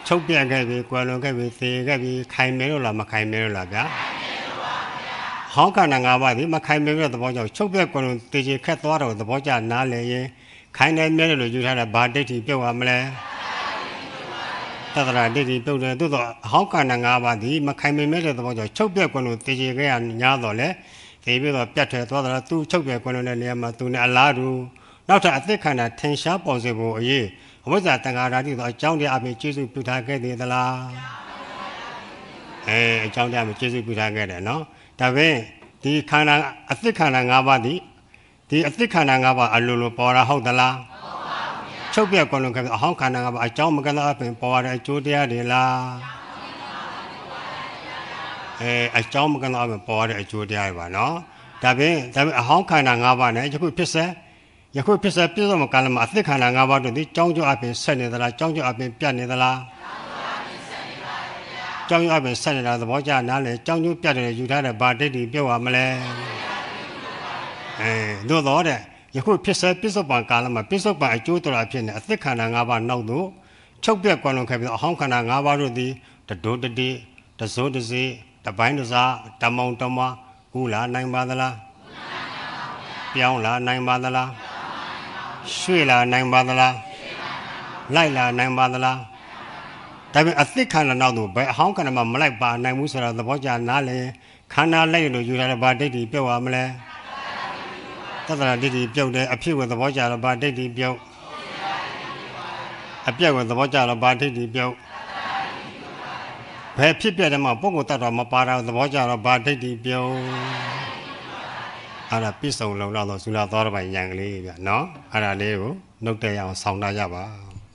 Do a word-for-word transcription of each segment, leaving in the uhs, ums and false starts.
ချုပ်ပြက်ခဲ့ပြီကွယ်လွန်ခဲ့ပြီသေခဲ့ပြီခိုင်မဲလို့လားမခိုင်မဲလို့လားဗျာဟောင်းခန္ဓာ၅ပါးဒီမခိုင်မဲတဲ့သဘောကြောင့်ချုပ်ပြက်ကွယ်လွန်သေချေခက်သွားတော့သဘောကျနားလည်ရင်ခိုင်နေမဲလို့ယူထားတဲ့ဘာဒိဋ္ဌိပြုတ်ရမလဲတတရာဒိဋ္ဌိပြုတ်တယ်သို့တော့ဟောင်းခန္ဓာ၅ပါးဒီမခိုင်မဲတဲ့သဘောကြောင့်ချုပ်ပြက်ကွယ်လွန်သေချေခဲ့ရညာတော့လေသေပြီးတော့ပြတ်ထွက်သွားတော့သူချုပ်ပြက်ကွယ်လွန်တဲ့နေရာမှာသူနဲ့အလားတူနောက်ထပ်အသစ်ခန္ဓာထင်ရှားပေါ်စေဖို့အရေးဝိဇ္ဇာတန်ခါရတိတော့အကြောင်းတရားအပြင်ကျေစုပြုထားခဲ့သေးသလားအဲအကြောင်းတရားအပြင်ကျေစုပြုထားခဲ့တယ်နော်ဒါပေမဲ့ဒီခန္ဓာအသစ်ခန္ဓာ၅ပါးဒီဒီအသစ်ခန္ဓာ၅ပါးအလိုလိုပေါ်တာဟုတ်သလားဟုတ်ပါဘူးဗျာချုပ်ပြက်ကွန်လုံးခဲ့အဟောင်းခန္ဓာ၅ပါးအကြောင်းမကလားအပြင်ပေါ်ရတဲ့အကျိုးတရားတွေလားအဲအကြောင်းမကလားအပြင်ပေါ်ရတဲ့အကျိုးတရားတွေပါနော်ဒါပေမဲ့ဒါပေမဲ့အဟောင်းခန္ဓာ၅ပါးနဲ့ယခုဖြစ်စေယခုဖြစ်စေပြည့်စုံမကလည်းမအသစ်ခန္ဓာ၅ပါးတို့ဒီကြောင်းကျအပြင်ဆက်နေသလားကြောင်းကျအပြင်ပြတ်နေသလားကြောင်းကျအပြင်ဆက်နေတာသဘောကျနားလေကြောင်းကျပြတ်တယ်ယူထားတဲ့ဗာဒိဋ္ဌိပြောက်ရမလဲအဲတို့တော့တဲ့ယခုဖြစ်စေပြစ္ဆုတ်ပံကာလမှာပြစ္ဆုတ်ပံအကျိုးတော်အဖြစ်နဲ့အသစ်ခန္ဓာ၅ပါးနောက်သို့ချုပ်ပြက်ကွန်လွန်ခဲ့ပြီးအဟောင်းခန္ဓာ၅ပါးတို့သည်တဒုတတိတစိုးတစီတပိုင်းတစားတမောင်တမကူလာနိုင်ပါသလားပြောင်းလာနိုင်ပါသလားရွှေ့လာနိုင်ပါသလားလိုက်လာနိုင်ပါသလားဒါပေမဲ့အသစ်ခန္ဓာနောက်သို့ဘယ်အဟောင်းခန္ဓာမှမလိုက်ပါနိုင်ဘူးဆိုတာသဘောကျနားလေခန္ဓာလိုက်လို့ယူထားတဲ့ဗာဒိဋ္ဌိပြုတ်ရမလဲတတရာဒိဋ္ဌိပြုတ်တယ်အဖြစ်ကိုသဘောကျတော့ဗာဒိဋ္ဌိပြုတ်အပြက်ကိုသဘောကျတော့ဗာဒိဋ္ဌိပြုတ်ဘယ်ဖြစ်ပြတဲ့မှာပုဂ္ဂိုလ်တ attva မပါတာသဘောကျတော့ဗာဒိဋ္ဌိပြုတ်အဲ့ဒါပြစ္ဆုံလုံလောက်တော့သုလာသောတပိုင်ဉာဏ်ကလေးဗျနော်အဲ့ဒါလေးကိုနှုတ်တဲ့ရအောင်ဆောင်းထားကြပါ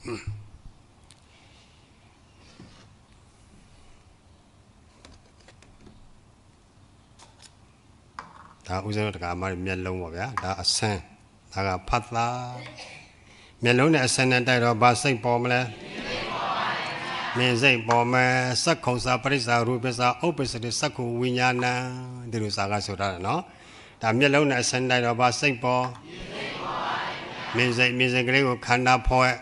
ဒါဥစဉ်တော့တက္ကမမျက်လုံးပေါ့ဗျာဒါအဆန်းဒါကဖတ်သားမျက်လုံးနဲ့အဆန်းနဲ့တိုက်တော့ဘာစိတ်ပေါ်မလဲမြင်စိတ်ပေါ်မယ်စက္ခုံစာပရိစ္ဆာရူပစ္စာဥပ္ပစ္စတိစက္ခုဝိညာဏံဒီလိုစာကဆိုထားတယ်နော်ဒါမျက်လုံးနဲ့အဆန်းတိုက်တော့ဘာစိတ်ပေါ်မြင်စိတ်မြင်စိတ်ကလေးကိုခန္ဓာဖော်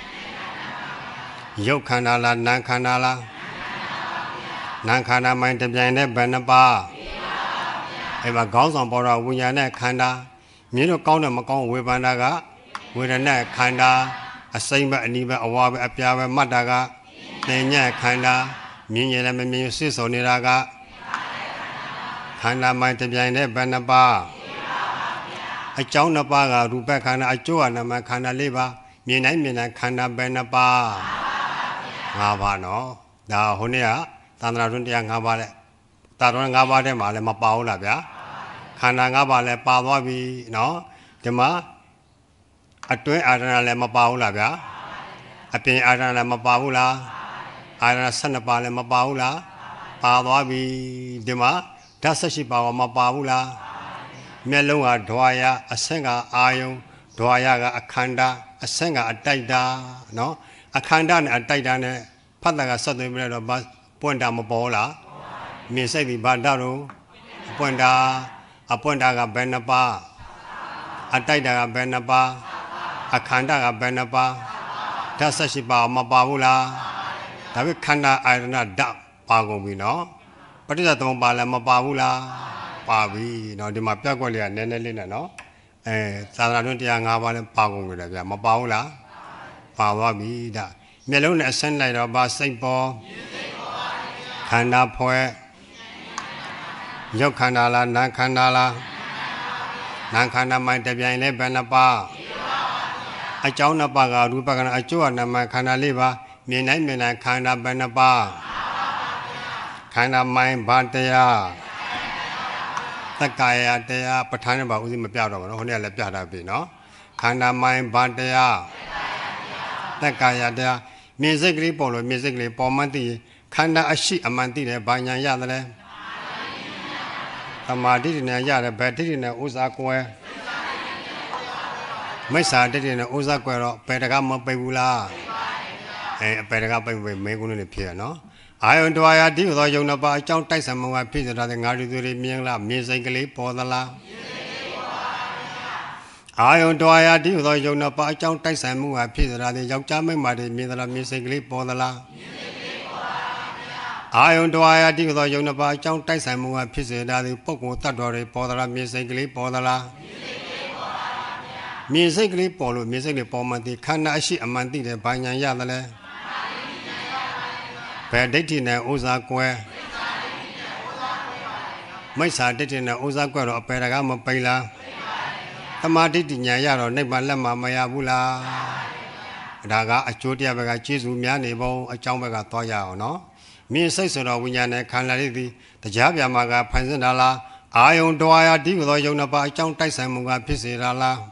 ရုပ်ခန္ဓာလားနာမ်ခန္ဓာလားနာမ်ခန္ဓာမှန်တပြိုင်တည်းဘယ်နှပါအဲ့မှာခေါင်းဆောင်ပေါ်တော့ဝိညာဉ်နဲ့ခန္ဓာမြင်လို့ကောင်းတယ်မကောင်းဝေဘာနာကဝေဒနာခန္ဓာအစိမ့်ပဲအနီးပဲအဝါပဲအပြာပဲမှတ်တာကသင်ညက်ခန္ဓာမြင်ရင်လည်းမမြင်စစ်စုံနေတာကခန္ဓာမှန်တပြိုင်တည်းဘယ်နှပါအကြောင်းနှစ်ပါးကရူပခန္ဓာအကျိုးအနာမခန္ဓာလေးပါမြင်တိုင်းမြင်တိုင်းခန္ဓာဘယ်နှပါငါးပါးနော်ဒါဟိုနေ့ကသန္တရာတွင်တရားငါးပါးတဲ့တာတော်၅ပါးထဲမှာလည်းမပါဘူးလားဗျာခန္ဓာ၅ပါးလည်းပါသွားပြီနော်ဒီမှာအတွင်းအာရဏလည်းမပါဘူးလားဗျာအပြင်အာရဏလည်းမပါဘူးလားအာရဏ၁၂ပါးလည်းမပါဘူးလားပါသွားပြီဒီမှာဓာတ်၁၈ပါးကမပါဘူးလားမျက်လုံးကဓဝါယအဆင့်ကအာယုံဓဝါယကအခန္ဓာအဆင့်ကအတိုက်တာနော်အခန္ဓာနဲ့အတိုက်တာနဲ့ဖတ်တာကဆက်သွင်းပြလိုက်တော့ပွင့်တာမပေါ်လားမြင်စိတ်ဒီဘာတာတော့အပွင့်တာအပွင့်တာကဘယ်နှပါအတိုက်တာကဘယ်နှပါအခန္ဓာကဘယ်နှပါဓာတ်၁၈ပါးမပါဘူးလားဒါပေမဲ့ခန္ဓာအာရဏဓာတ်ပါကုန်ပြီနော်ပဋိစ္စသမုပ္ပါလည်းမပါဘူးလားပါပြီနော်ဒီမှာပြက်ကွက်လေးကနည်းနည်းလေးနဲ့နော်အဲသာသနာ့တွင်တရား၅ပါးလည်းပါကုန်ပြီလေဗျာမပါဘူးလားပါသွားပြီဒါမျက်လုံးနဲ့အဆင်းလိုက်တော့ဘာစိတ်ပေါ်ခန္ဓာဖွဲ့ရုပ်ခန္ဓာလားနာမ်ခန္ဓာလားနာမ်ခန္ဓာမှတပြိုင်လဲဘယ်နှပါအကြောင်းနှစ်ပါးကရူပခန္ဓာအကျိုးအနာမခန္ဓာလေးပါမြင်တိုင်းမြင်တိုင်းခန္ဓာဘယ်နှပါခန္ဓာမိုင်းဘာတရားသက္ကာယတရားပဋ္ဌာန်းနဲ့ပါဥစဉ်မပြတော့ဘူးနော်ဟိုနေ့ကလည်းပြတာပြီနော်ခန္ဓာမိုင်းဘာတရားသက္ကာယတရားမြင်စိတ်ကလေးပေါ်လို့မြင်စိတ်ကလေးပေါ်မှသိရင်ခန္ဓာအရှိအမှန်သိတယ်ဘာညာရတယ်လဲသမာဓိနဲ့ရတယ်ဘယ်ဓိနဲ့ဥစ္စာကွယ်မိစ္ဆာဓိနဲ့ဥစ္စာကွယ်တော့ဘယ်တကမပိတ်ဘူးလားအဲဘယ်တကပိတ်ပိတ်မဲကုန်းနဲ့ဖြစ်ရနော်အာယုံတွာယာဒီသောယုံနှစ်ပါးအကြောင်းတိုက်ဆံမုံကဖြစ်စေတဲ့ငါတို့တွေမြင်လားမြင်စိတ်ကလေးပေါ်သလားအာယုံတွာယာဒီသောယုံနှစ်ပါးအကြောင်းတိုက်ဆံမှုကဖြစ်စေတဲ့ယောက်ျားမိန်းမတွေမြင်သလားမြင်စိတ်ကလေးပေါ်သလားအာယုံတော်ရာတိသောယုံနှစ်ပါးအကြောင်းတိုက်ဆိုင်မှုကဖြစ်စေတာဒီပုဂ္ဂိုလ်တ attva တွေပေါ်သလားမြေစိတ်ကလေးပေါ်သလားမြေစိတ်ကလေးပေါ်လို့မြေစိတ်လေးပေါ်မှဒီခန္ဓာအရှိအမှန်သိတယ်ဘာညာရတယ်လဲဘယ်ဒိဋ္ဌိနဲ့ဥစ္စာကွဲမိစ္ဆာဒိဋ္ဌိနဲ့ဥစ္စာကွဲတော့အပေတကမပိလားသမာဓိဋ္ဌိညာရတော့နိဗ္ဗာန်လက်မှာမရဘူးလားဒါကအကျိုးတရားဘက်ကကျေးဇူးများနေပုံအကြောင်းဘက်ကသွားရအောင်နော်မြင်စိတ်ဆိုတော့ဝိညာဉ်နဲ့ခန္ဓာလေးသည်တရားပြမှာကဖန်ဆင်းတာလားအာယုံတော်ရာဒီသောယုံနှစ်ပါးအကြောင်းတိုက်ဆိုင်မှုကဖြစ်စေတာလား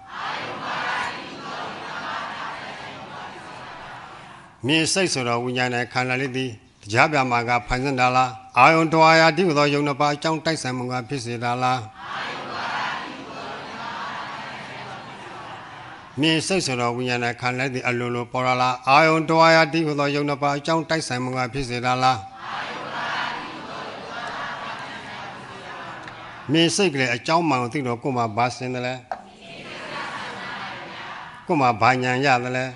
မြင်စိတ်ဆိုတော့ဝိညာဉ်နဲ့ခန္ဓာလေးသည်တရားပြမှာကဖန်ဆင်းတာလားအာယုံတော်ရာဒီသောယုံနှစ်ပါးအကြောင်းတိုက်ဆိုင်မှုကဖြစ်စေတာလားမြင်စိတ်ဆိုတော့ဝိညာဉ်နဲ့ခန္ဓာသည်အလိုလိုပေါ်လာလားအာယုံတော်ရာဒီသောယုံနှစ်ပါးအကြောင်းတိုက်ဆိုင်မှုကဖြစ်စေတာလားမြင်စိတ်ကလေးအကြောင်းမှန်ကိုသိတော့ကိုယ်မှာဘာစင်တယ်လဲကိုယ်မှာဘာညာရတယ်လဲ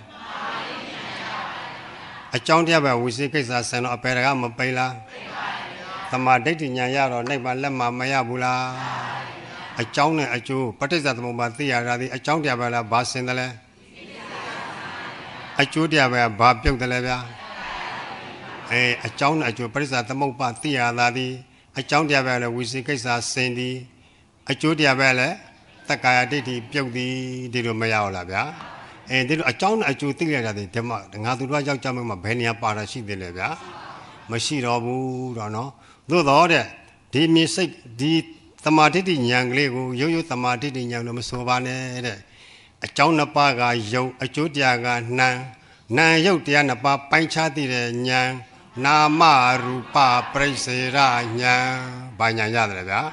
အကြောင်းတရားပဲဝိသေကိစ္စဆန်တော့အပေတကမပိလားသမာဓိဋ္ဌိညာရတော့နိဗ္ဗာန်လက်မှာမရဘူးလားအကြောင်းနဲ့အကျိုးပဋိစ္စသမုပ္ပါသိရတာဒီအကြောင်းတရားပဲလားဘာစင်တယ်လဲအကျိုးတရားပဲဘာပြုတ်တယ်လဲဗျာအဲအကြောင်းနဲ့အကျိုးပဋိစ္စသမုပ္ပါသိရတာဒီအကြောင်းတရားပဲလေဝိသေကိစ္စစင်သည်အကျိုးတရားပဲလေတက္ကာယဒိဋ္ဌိပြုတ်သည်ဒီလိုမရဘူးလားဗျာအဲဒီလိုအကြောင်းနဲ့အကျိုးသိရတာဒီဓမ္မငါသူတို့ရောက်ကြမှာဘယ်နေရာပါတာရှိသေးလဲဗျာမရှိတော့ဘူးတော့နော်သို့တော့တဲ့ဒီမြင်စိတ်ဒီသမာဓိဋ္ဌိဉာဏ်ကလေးကိုရိုးရိုးသမာဓိဋ္ဌိဉာဏ်လို့မဆိုပါနဲ့တဲ့အကြောင်းနှစ်ပါးကယုတ်အကျိုးတရားကနာနာယုတ်တရားနှစ်ပါးပိုင်းခြားသိတဲ့ဉာဏ်နာမရူပပရိစ္ဆေရညာဘာညာရတယ်ဗျာ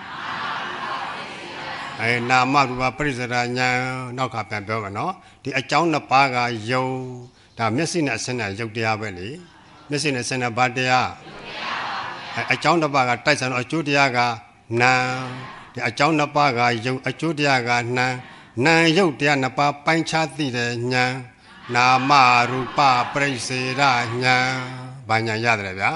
အဲနာမရူပပရိစ္ဆေရညာနောက်ကပြန်ပြောမယ်နော်ဒီအကြောင်းနှစ်ပါးကယုတ်ဒါမျက်စိနဲ့အစင်းနဲ့ယုတ်တရားပဲလေမျက်စိနဲ့အစင်းနဲ့ဘာတရားအဲအကြောင်းနှစ်ပါးကတိုက်ဆိုင်တော့အကျိုးတရားကနာဒီအကြောင်းနှစ်ပါးကယုတ်အကျိုးတရားကနာနာယုတ်တရားနှစ်ပါးပိုင်းခြားသိတဲ့ညာနာမရူပပရိစ္ဆေရညာဘာညာရတယ်ဗျာ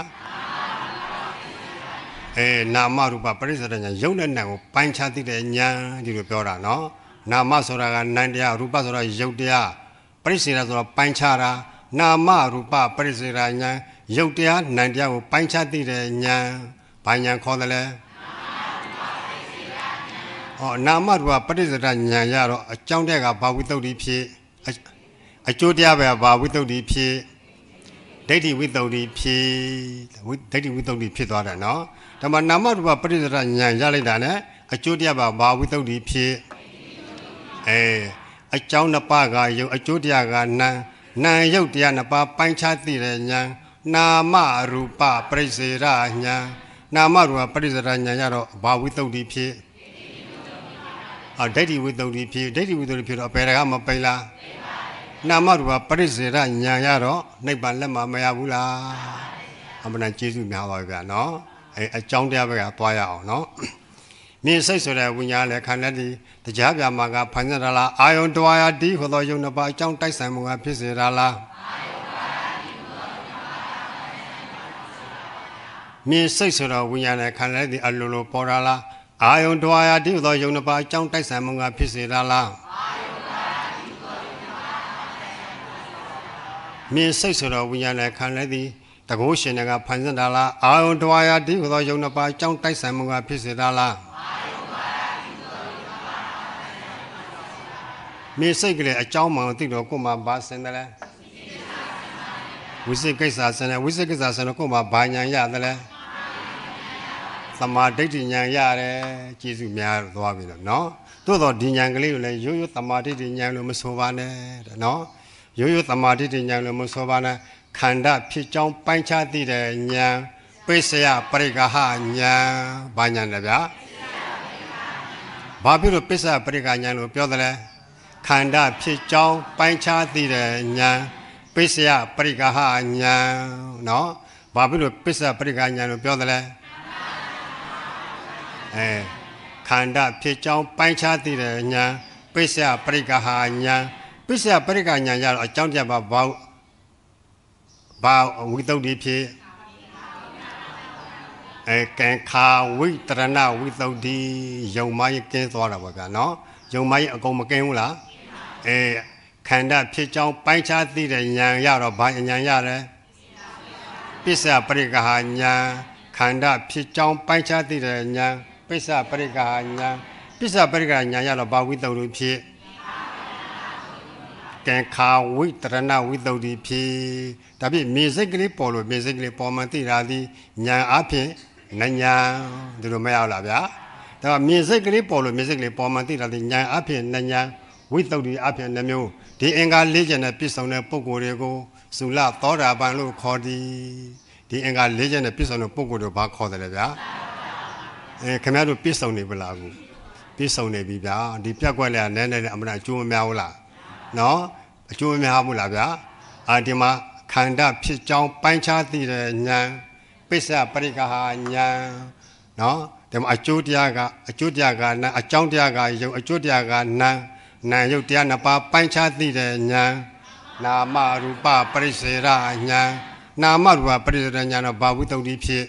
အဲနာမရူပပရိစ္ဆေရညာယုတ်နဲ့နာကိုပိုင်းခြားသိတဲ့ညာဒီလိုပြောတာနော်နာမဆိုတာကနာတရားရူပဆိုတာယုတ်တရားပရိစ္ဆေရဆိုတာပိုင်းခြားတာနာမရူပပရိစ္ဆေရညာယုတ်တရားနာတရားကိုပိုင်းခြားသိတဲ့ညာဘာညာခေါ်တယ်လဲဟောနာမရူပပရိစ္ဆေရညာရတော့အကြောင်းတဲ့ကဘာဝိတ္တုတိဖြစ်အကျိုးတရားပဲဘာဝိတ္တုတိဖြစ်ဒိဋ္ဌိဝိတ္တုတိဖြစ်ဒိဋ္ဌိဝိတ္တုတိဖြစ်သွားတယ်နော်ဒါမှနာမရူပပရိစ္ဆေရညာရလိုက်တာနဲ့အကျိုးတရားပါဘာဝိတ္တုတိဖြစ်အဲအကြောင်းနှစ်ပါးကယုတ်အကျိုးတရားကနာနာယုတ်တရားနှစ်ပါးပိုင်းခြားသိတဲ့ညာနာမရူပပရိစ္ဆေရညာနာမရူပပရိစ္ဆေရညာရတော့ဘာဝိတ္တုတိဖြစ်အော်ဒိဋ္ဌိဝိတ္တုတိဖြစ်ဒိဋ္ဌိဝိတ္တုတိဖြစ်တော့ဘယ်တကမပိလားနာမရူပပရိစ္ဆေရညာရတော့နိဗ္ဗာန်လက်မှာမရဘူးလားအမှန်တန်ကျေးဇူးများပါဗျာနော်အဲအကြောင်းတရားပဲကသွားရအောင်နော်မြင်စိတ်ဆိုတဲ့ဝိညာဉ်လည်းခန္ဓာတည်းတရားပြမှာကဖန်ဆင်းတာလားအာယုံတော်ရာဒီဟောသောယုံနှစ်ပါးအကြောင်းတိုက်ဆိုင်မှုကဖြစ်စေတာလားမြင်စိတ်ဆိုတော့ဝိညာဉ်လည်းခန္ဓာတည်းအလိုလိုပေါ်တာလားအာယုံတော်ရာဒီဟောသောယုံနှစ်ပါးအကြောင်းတိုက်ဆိုင်မှုကဖြစ်စေတာလားမြင်စိတ်ဆိုတော့ဝိညာဉ်နဲ့ခံလဲသည်တကုရှင်ကဖန်ဆင်းတာလားအာယုံတော်ရာဒီဟောသောယုံနှစ်ပါးအကြောင်းတိုက်ဆိုင်မှုကဖြစ်စေတာလားမြင်စိတ်ကလေးအကြောင်းမှန်သိတော့ကိုယ်မှာဘာစင်တယ်လဲဝိသေကိစ္စစင်တယ်ဝိသေကိစ္စစင်တော့ကိုယ်မှာဘာညာရတယ်လဲသမာဓိဋ္ဌိညာရတယ်ကျေးဇူးများသွားပြီတော့နော်သို့တော့ဒီညာကလေးကိုလည်းရိုးရိုးသမာဓိဋ္ဌိညာလို့မဆိုပါနဲ့တဲ့နော်ရိုးရိုးသမာဓိဋ္ဌိညာလို့မဆိုပါနဲ့ခန္ဓာဖြစ်ကြောင်းပိုင်းခြားသိတဲ့ဉာဏ်ပိစယပရိက္ခဟဉာဏ်ဘာဉာဏ်လဲဗျာဘာဖြစ်လို့ပိစယပရိက္ခဉာဏ်လို့ပြောတယ်လဲခန္ဓာဖြစ်ကြောင်းပိုင်းခြားသိတဲ့ဉာဏ်ပိစယပရိက္ခဟဉာဏ်နော်ဘာဖြစ်လို့ပိစယပရိက္ခဉာဏ်လို့ပြောတယ်လဲအဲခန္ဓာဖြစ်ကြောင်းပိုင်းခြားသိတဲ့ဉာဏ်ပိစယပရိက္ခဟဉာဏ်ပိစယပရိက္ခဉာဏ်ရတော့အကြောင်းတရားဘာဘာဝိတ္တုတိဖြစ်အဲကံခါဝိတရဏဝိသုဒ္ဓိယုံမကြီးကင်းသွားတာပေါ့ဗျာနော်ယုံမကြီးအကုန်မကင်းဘူးလားအဲခန္ဓာဖြစ်ကြောင်းပိုင်းခြားသိတဲ့ဉာဏ်ရတော့ဘာဉာဏ်ရတယ်ပစ္စယပရိက္ခာဉာဏ်ခန္ဓာဖြစ်ကြောင်းပိုင်းခြားသိတဲ့ဉာဏ်ပစ္စယပရိက္ခာဉာဏ်ပစ္စယပရိက္ခာဉာဏ်ရတော့ဘာဝိသုဒ္ဓိဖြစ်ကံခါဝိတရဏဝိသုဒ္ဓိဖြစ်ဒါဖြင့်မြေစိတ်ကလေးပေါ်လို့မြေစိတ်ကလေးပေါ်မှသိတာဒီဉာဏ်အဖြစ်နညာဒီလိုမရလားဗျာဒါကမြေစိတ်ကလေးပေါ်လို့မြေစိတ်ကလေးပေါ်မှသိတာဒီဉာဏ်အဖြစ်နညာဝိသုဒ္ဓိအဖြစ်နှမျိုးဒီအင်္ဂါ၄ချက်နဲ့ပြည့်စုံတဲ့ပုဂ္ဂိုလ်တွေကိုသုလသောတာပန်လို့ခေါ်သည်ဒီအင်္ဂါ၄ချက်နဲ့ပြည့်စုံတဲ့ပုဂ္ဂိုလ်တို့ဘာခေါ်တယ်လဲဗျာအဲခင်ဗျားတို့ပြည့်စုံနေပလားကူပြည့်စုံနေပြီဗျာဒီပြက်ကွက်လေးကနည်းနည်းနဲ့အမှန်အကျိုးမများဘူးလားနော်အကျိုးမများဘူးလားဗျာအာဒီမှာခန္ဓာဖြစ်ကြောင်းပိုင်းခြားသိတဲ့ဉာဏ်ပစ္စယပရိက္ခာဉာဏ်နော်ဒီမှာအကျိုးတရားကအကျိုးတရားကနာအကြောင်းတရားကယုံအကျိုးတရားကနာနာယုတ်တရားနှစ်ပါးပိုင်းခြားသိတဲ့ဉာဏ်နာမရူပပရိစ္ဆေရဉာဏ်နာမရူပပရိစ္ဆေရဉာဏ်တော့ဘာဝိသုဒ္ဓိဖြစ်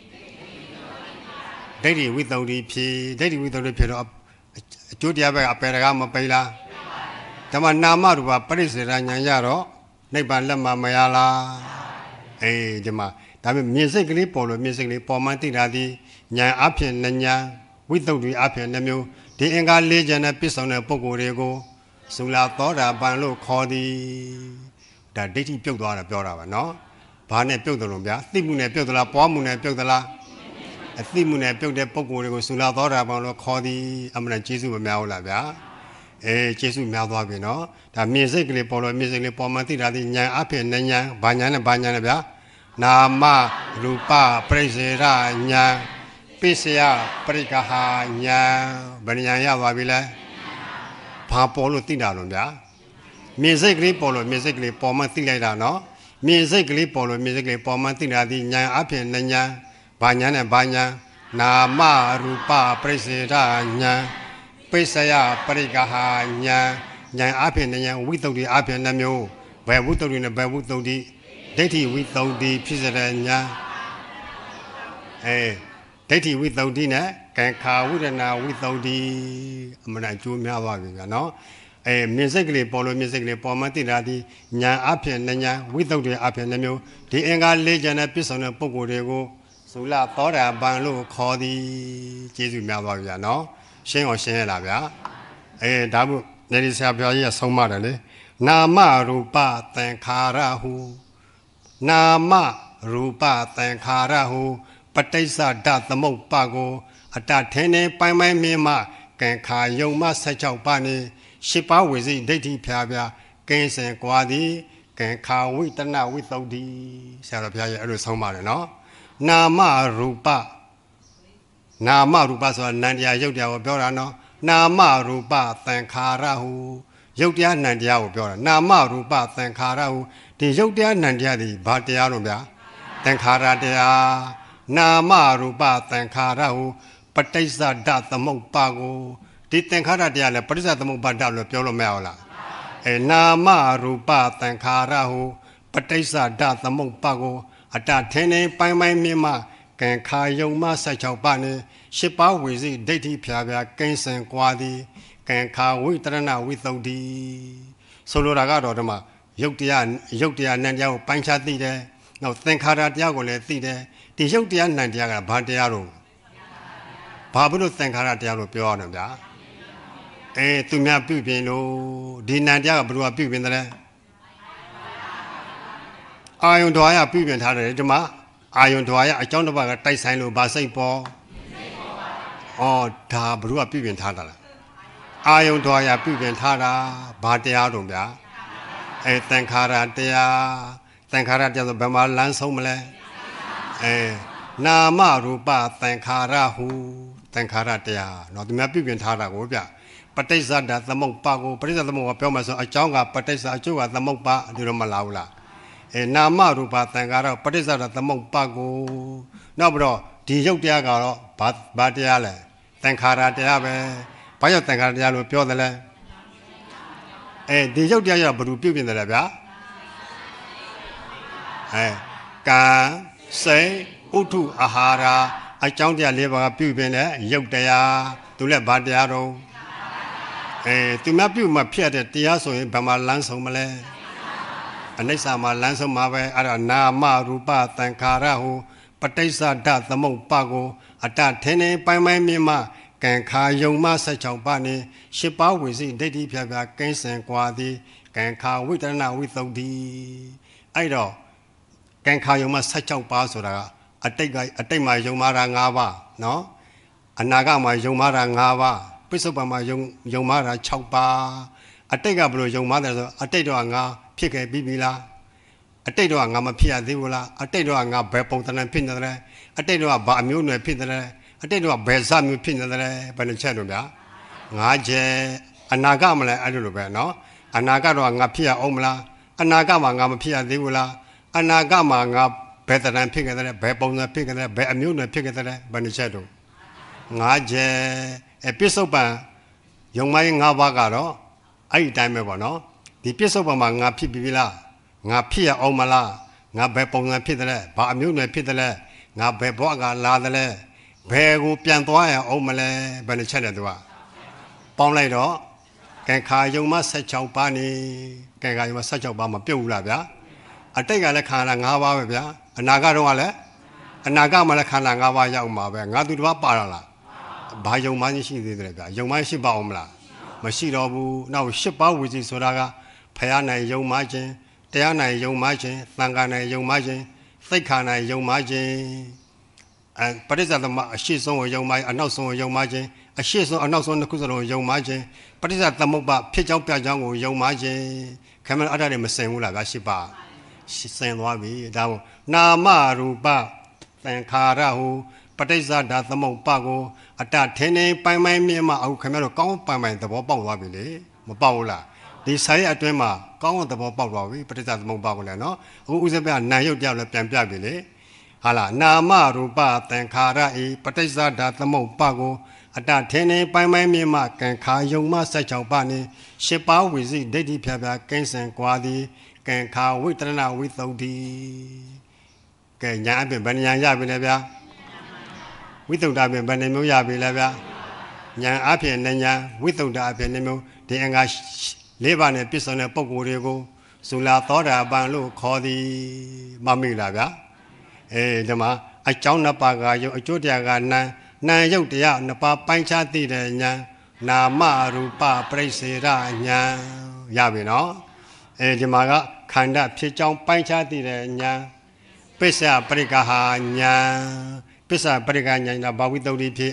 ဒိဋ္ဌိဝိသုဒ္ဓိဖြစ်ဒိဋ္ဌိဝိသုဒ္ဓိဖြစ်တော့အကျိုးတရားပဲအပေတကားမပိလားဓမ္မနာမရူပပရိစ္ဆေရဉာဏ်ရတော့နိဗ္ဗာန်လက်မှာမရလားအေးဒီမှာဒါပေမဲ့မြင်စိတ်ကလေးပေါ်လို့မြင်စိတ်ကလေးပေါ်မှသိတာဒီဉာဏ်အဖြစ်နဲ့ဉာဏ်ဝိသုဒ္ဓိအဖြစ်နှမျိုးဒီအင်္ဂါ၄ချက်နဲ့ပြည့်စုံတဲ့ပုဂ္ဂိုလ်တွေကိုသုလသောတာပန်လို့ခေါ်သည်ဒါဒိဋ္ဌိပြုတ်သွားတာပြောတာပါနော်ဘာနဲ့ပြုတ်တယ်လို့ဗျာသိမှုနဲ့ပြုတ်သလားပွားမှုနဲ့ပြုတ်သလားအသိမှုနဲ့ပြုတ်တဲ့ပုဂ္ဂိုလ်တွေကိုသုလသောတာပန်လို့ခေါ်သည်အမှန်ကျေးဇူးမများဘူးလားဗျာအေးကျေးဇူးများသွားပြီနော်ဒါမြင်စိတ်ကလေးပေါ်လို့မြင်စိတ်ကလေးပေါ်မှသိတာဒီဉာဏ်အဖြစ်နဲ့ဉာဏ်ဘာဉာဏ်နဲ့ဘာဉာဏ်လဲဗျာနာမရူပပရိစ္ဆေရဉာဏ်ပစ္စယပရိက္ခာဉာဏ်ဘယ်ဉာဏ်ရသွားပြီလဲဘာပေါ်လို့သိတာလို့ဗျာမြင်စိတ်ကလေးပေါ်လို့မြင်စိတ်ကလေးပေါ်မှသိလိုက်တာနော်မြင်စိတ်ကလေးပေါ်လို့မြင်စိတ်ကလေးပေါ်မှသိတာဒီဉာဏ်အဖြစ်နဲ့ဉာဏ်ဘာဉာဏ်နဲ့ဘာဉာဏ်နာမရူပပရိစ္ဆေရဉာဏ်ပစ္စယပရိက္ခာဉာဏ်ဉာဏ်အဖြစ်နဲ့ဉာဏ်ဝိသုဒ္ဓိအဖြစ်နှမျိုးဘယ်ဝိသုဒ္ဓိနဲ့ဘယ်ဝိသုဒ္ဓိဒိဋ္ဌိဝိသုဒ္ဓိဖြစ်စေတဲ့ဉာဏ်အဲဒိဋ္ဌိဝိသုဒ္ဓိနဲ့ကံခါဝိရဏဝိသုဒ္ဓိအမှန်အကျိုးများပါပြီဗျာနော်အဲမြင်စိတ်ကလေးပေါ်လို့မြင်စိတ်ကလေးပေါ်မှသိတာဒီဉာဏ်အဖြစ်နဲ့ဉာဏ်ဝိသုဒ္ဓိအဖြစ်နှမျိုးဒီအင်္ဂါ၄ချက်နဲ့ပြည့်စုံတဲ့ပုဂ္ဂိုလ်တွေကိုသုလသောတာပန်လို့ခေါ်သည်ကျေးဇူးများပါဗျာနော်ရှင်းအောင်ရှင်းရလားဗျာအဲဒါမို့နေဒီဆရာပြောကြီးကဆုံးမတယ်လေနာမရူပသင်္ခါရဟုနာမရူပသင်္ခါရဟုပဋိစ္စဒသမုပ္ပါကိုအတထင်းနေပိုင်းပိုင်းမြင်မှကံခါယုံမဆက်၆ပါးနေရှစ်ပါးဝေစီဒိဋ္ဌိဖြာဖြာကင်းစင်ကွာသည်ကံခါဝိတနဝိသုဒ္ဓိဆရာတော်ဘုရားရဲ့အဲ့လိုဆုံးပါတယ်နော်နာမရူပနာမရူပဆိုတာနန္တရားယုတ်တရားကိုပြောတာနော်နာမရူပသင်္ခါရဟုယုတ်တရားနန္တရားကိုပြောတာနာမရူပသင်္ခါရဟုဒီယုတ်တရားနန္တရားဒီဘာတရားလို့ဗျာသင်္ခါရတရားနာမရူပသင်္ခါရဟုပဋိစ္စဒသမုပ္ပါကိုဒီသင်္ခါရတရားလည်းပဋိစ္စသမုပ္ပါဒလို့ပြောလို့မရဘူးလားအဲနာမရူပသင်္ခါရဟုပဋိစ္စဒသမုပ္ပါကိုအတထင်းနေပိုင်းပိုင်းမြင်မှကံခါယုံမဆက်၆ပါးနေရှစ်ပါးဝေစီဒိဋ္ဌိဖြာဖြာကင်းစင်ကွာသည်ကံခါဝိတရဏဝိသုဒ္ဓိဆိုလိုတာကတော့ဒီမှာယုတ်တရားယုတ်တရားနံတရားကိုပိုင်းခြားသိတယ်နောက်သင်္ခါရတရားကိုလည်းသိတယ်ဒီယုတ်တရားနံတရားကဘာတရားတော့ဘာဖြစ်လို့သင်္ခါရတရားလို့ပြောရအောင်ဗျာအဲသူများပြုပြင်လို့ဒီနံတရားကဘယ်လိုပြုပြင်တယ်လဲအာယုံတော်ရပြုပြင်ထားတယ်ဒီမှာအာယုံတော်ရအကြောင်းတစ်ပါးကတိုက်ဆိုင်လို့ဗာစိတ်ပေါ်ဩဒါဘယ်လိုပြုပြင်ထားတာလဲအာယုံတော်ရပြုပြင်ထားတာဘာတရားတော့ဗျာအဲသင်္ခါရတရားသင်္ခါရတရားဆိုဘယ်မှာလမ်းဆုံးမလဲအဲနာမရူပသင်္ခါရဟုသင်္ခါရတရားเนาะသူများပြုပြင်ထားတာကိုဗျပဋိစ္စဒသမုပ္ပါကိုပဋိစ္စသမုပ္ပါပြောမှဆိုအကြောင်းကပဋိစ္စအကျိုးကသမုပ္ပါဒီလိုမလားဘူးလားအဲနာမရူပသင်္ခါရပဋိစ္စဒသမုပ္ပါကိုနောက်ပြီးတော့ဒီရုပ်တရားကတော့ဘာဘာတရားလဲသင်္ခါရတရားပဲဘာကြောင့်သင်္ခါရတရားလို့ပြောတယ်လဲအဲဒီရုပ်တရားကဘယ်လိုပြုပြင်တယ်လဲဗျာအဲကံစိတ်ဥထုအာဟာရအကြောင်းတရားလေးပါးကပြုပင်တဲ့ရုပ်တရားသူလည်းဘာတရားတော့အဲသူများပြုမှဖြစ်တဲ့တရားဆိုရင်ဘာမှလမ်းဆုံးမလဲအနိစ္စမှာလမ်းဆုံးမှာပဲအဲ့ဒါနာမရူပသံခါရဟုပဋိစ္စဒသမုပ္ပါကိုအတ္တထင်းနေပိုင်းပိုင်းမြင်မှကံခါယုံမဆက်ချောင်းပါနေရှစ်ပါးဝိစီဒိဋ္ဌိဖြာဖြာကင်းစင်กว่าသည်ကံခါဝိတရဏဝိသုဒ္ဓိအဲ့တော့ကံခါယုံမဆက်ချောင်းပါဆိုတာကအတိတ်ကအတိတ်မှာယုံမာတာ၅ပါးနော်အနာဂတ်မှာယုံမာတာ၅ပါးပစ္စုပန်မှာယုံယုံမာတာ၆ပါးအတိတ်ကဘယ်လိုယုံမာတယ်ဆိုအတိတ်တော့ငါဖြစ်ခဲ့ပြီးပြီလားအတိတ်တော့ငါမဖြစ်ရသေးဘူးလားအတိတ်တော့ငါဘယ်ပုံသဏ္ဍာန်ဖြစ်နေတယ်အတိတ်တော့ဘာအမျိုးအနွယ်ဖြစ်နေတယ်အတိတ်တော့ဘယ်စမျိုးဖြစ်နေတယ်ဘယ်နှချက်တို့ဗျာငါချက်အနာဂတ်မလဲအဲ့လိုလိုပဲနော်အနာဂတ်တော့ငါဖြစ်ရအောင်မလားအနာဂတ်မှာငါမဖြစ်ရသေးဘူးလားအနာဂတ်မှာငါဘယ်သဏ္ဍာန်ဖြစ်ခဲ့တယ်ဘယ်ပုံစံဖြစ်ခဲ့တယ်ဘယ်အမျိုးအနွယ်ဖြစ်ခဲ့တယ်ဘယ်နှချက်တို့ငါချက်အပစ္စုပန်ယုံမိုင်း၅ပါးကတော့အဲ့ဒီတိုင်းပဲပေါ့နော်ဒီပစ္စုပန်မှာငါဖြစ်ပြီလားငါဖြစ်ရအောင်မလားငါဘယ်ပုံစံဖြစ်တယ်ဘာအမျိုးအနွယ်ဖြစ်တယ်ငါဘယ်ဘဝကလာတယ်ဘယ်ကိုပြန်သွားရအောင်မလဲဘယ်နှချက်လဲသူကပေါင်းလိုက်တော့ကံခါယုံမဆက်ချောင်းပါနေကံခါယုံမဆက်ချောင်းပါမပြုတ်ဘူးလားဗျာအတိတ်ကလည်းခန္ဓာ၅ပါးပဲဗျာအနာဂတ်တော့ကလည်းအနာဂတ်မှာလည်းခန္ဓာ၅ပါးရောက်မှာပဲငါသူတစ်ပါးပါလာလားဘာယုံမှရှိသေးတယ်ဗျာယုံမှရှိပါအောင်မလားမရှိတော့ဘူးနောက်ရှစ်ပါးဝီစီဆိုတာကဖယားနိုင်ယုံမှခြင်းတရားနိုင်ယုံမှခြင်းသံဃာနိုင်ယုံမှခြင်းသိက္ခာနိုင်ယုံမှခြင်းအဲပရိစ္ဆသမအရှိဆုံးကိုယုံမှအနောက်ဆုံးကိုယုံမှခြင်းအရှိဆုံးအနောက်ဆုံးတစ်ခုစလုံးယုံမှခြင်းပရိစ္ဆသမုပ္ပါဖြစ်ကြောင်းပြကြောင်းကိုယုံမှခြင်းခမရအဲ့ဒါတွေမစင်ဘူးလားဗျာရှစ်ပါးစင်သွားပြီဒါမို့နာမရူပသံခါရဟုပဋိစ္စဒသမုပ္ပါကိုအတ္တထင်းနေပိုင်းပိုင်းမြင်မှအခုခင်ဗျားတို့ကောင်းပိုင်ပိုင်သဘောပေါက်သွားပြီလေမပေါက်ဘူးလားဒီဆိုင်ရအတွင်းမှာကောင်းတဲ့သဘောပေါက်သွားပြီပဋိစ္စသမုပ္ပါကိုလည်းနော်အခုဥစ္စာပြနာယုတ်ပြောက်လည်းပြန်ပြပြီလေဟာလားနာမရူပသံခါရဤပဋိစ္စဒသမုပ္ပါကိုအတ္တထင်းနေပိုင်းပိုင်းမြင်မှကံခါယုံမဆက်ချောင်းပါနေရှစ်ပါးဝိစီဒိဋ္ဌိဖြာဖြာကင်းစင်กว่าသည်ကံခါဝိတရဏဝိသုဒ္ဓိကဲညာအပြင်ဘယ်ညာရပြီလဲဗျာဝိသုဒ္ဓအပြင်ဘယ်နှမျိုးရပြီလဲဗျာညာအပြင်နဲ့ညာဝိသုဒ္ဓအပြင်နှမျိုးဒီအင်္ဂါလေးပါးနဲ့ပြည့်စုံတဲ့ပုဂ္ဂိုလ်တွေကိုသုလာသောတာပန်လို့ခေါ်သည်မမိလားဗျာအေးဒီမှာအကြောင်းနှစ်ပါးကယုတ်အကျိုးတရားကနာနာယုတ်တရားနှစ်ပါးပိုင်းခြားသိတဲ့ညာနာမရူပပရိစ္ဆေရညာရပြီနော်အဲဒီမှာကခန္ဓာဖြစ်ကြောင်းပိုင်းခြားသိတဲ့ညာပစ္စယပရိက္ခဟာညာပစ္စယပရိက္ခညာနာဘာဝိတ္တုဖြစ်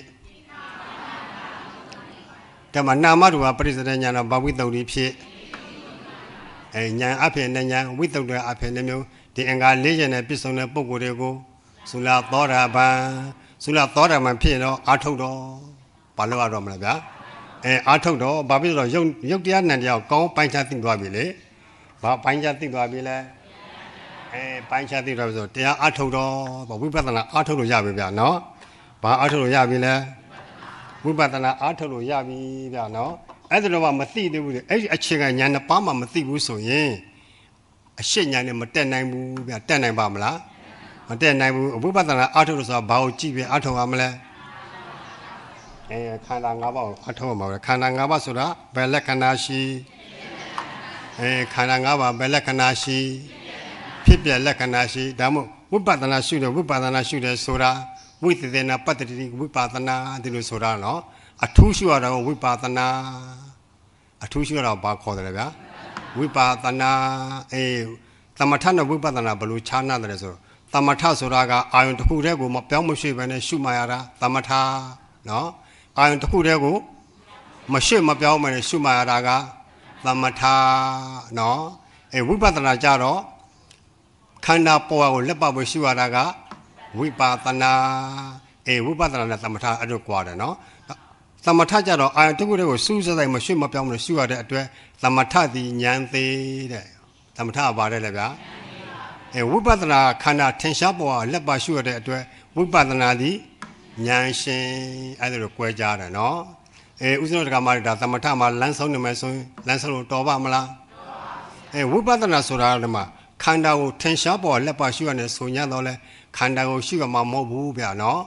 ဓမ္မနာမရူပပရိစ္ဆေရညာနာဘာဝိတ္တုဖြစ်အဲညာအဖြစ်နဲ့ညာဝိတ္တုအဖြစ်နဲ့မျိုးဒီအင်္ဂါလေးချက်နဲ့ပြည့်စုံတဲ့ပုဂ္ဂိုလ်တွေကိုသုလသောတာပန်သုလသောတာပန်ဖြစ်တော့အာထုတ်တော့ဘာလို့ရတော့မလဲဗျာအဲအာထုတ်တော့ဘာဖြစ်လို့ရုပ်ရုပ်တရားနံတရားကောင်းပိုင်းခြားသိသွားပြီလေဘာပိုင်းခြားသိသွားပြီလဲအဲပိုင်းခြားသိသွားပြီဆိုတရားအာထုတ်တော့ဝိပဿနာအာထုတ်လို့ရပြီဗျာနော်ဘာအာထုတ်လို့ရပြီလဲဝိပဿနာအာထုတ်လို့ရပြီဗျာနော်အဲ့ဒါတော့မသိသေးဘူးလေအဲ့ဒီအခြေခံဉာဏ်နှစ်ပါးမှမသိဘူးဆိုရင်အရှိဉာဏ်နဲ့မတက်နိုင်ဘူးဗျာတက်နိုင်ပါမလားမတက်နိုင်ဘူးဝိပဿနာအာထုတ်လို့ဆိုတာဘာကိုကြည့်ပြီးအာထုတ်ရမလဲအဲခန္ဓာ၅ပါးကိုအာထုတ်ရမှာပဲခန္ဓာ၅ပါးဆိုတာဘယ်လက္ခဏာရှိအဲခန္ဓာ၅ပါးဘယ်လက္ခဏာရှိဖြစ်ပြလက္ခဏာရှိဒါမှမဟုတ်ဝိပဿနာရှုတယ်ဝိပဿနာရှုတယ်ဆိုတာဝိသေသနာပတ္တိဝိပဿနာဒီလိုဆိုတာနော်အထူးရှုရတာဝိပဿနာအထူးရှုရတာဘာခေါ်တယ်ဗျာဝိပဿနာအေးသမထနဲ့ဝိပဿနာဘယ်လိုခြားနာတယ်ဆိုသမထဆိုတာကအာယုန်တစ်ခုတည်းကိုမပြောင်းမရွှေ့ပဲနဲ့ရှုမှရတာသမထနော်အာယုန်တစ်ခုတည်းကိုမရွှေ့မပြောင်းပဲနဲ့ရှုမှရတာကသမထနော်အေးဝိပဿနာကြတော့ခန္ဓာပေါ်ကိုလက်ပပ်ရှုရတာကဝိပဿနာအေးဝိပဿနာနဲ့သမထအဲ့လိုကြွားတယ်နော်သမထကြတော့အာယုန်တစ်ခုတည်းကိုစူးစစိုက်မရွှေ့မပြောင်းမလို့ရှုရတဲ့အတွက်သမထသည်ဉာဏ်သေးတဲ့သမထကပါတယ်လေဗျာအဲဝိပဿနာခန္ဓာထင်ရှားပေါ်လက်ပါရှုရတဲ့အတွက်ဝိပဿနာသည်ဉာဏ်ရှင်အဲ့ဒါလိုကြွယ်ကြတယ်နော်အဲဥစ္စနတကမာဒါသမထမှာလမ်းဆုံးနေမယ်ဆိုရင်လမ်းဆုံးလို့တော်ပါမလားအဲဝိပဿနာဆိုတာကမှခန္ဓာကိုထင်ရှားပေါ်လက်ပါရှုရတဲ့ဆိုညတော့လဲခန္ဓာကိုရှုရမှာမဟုတ်ဘူးဗျာနော်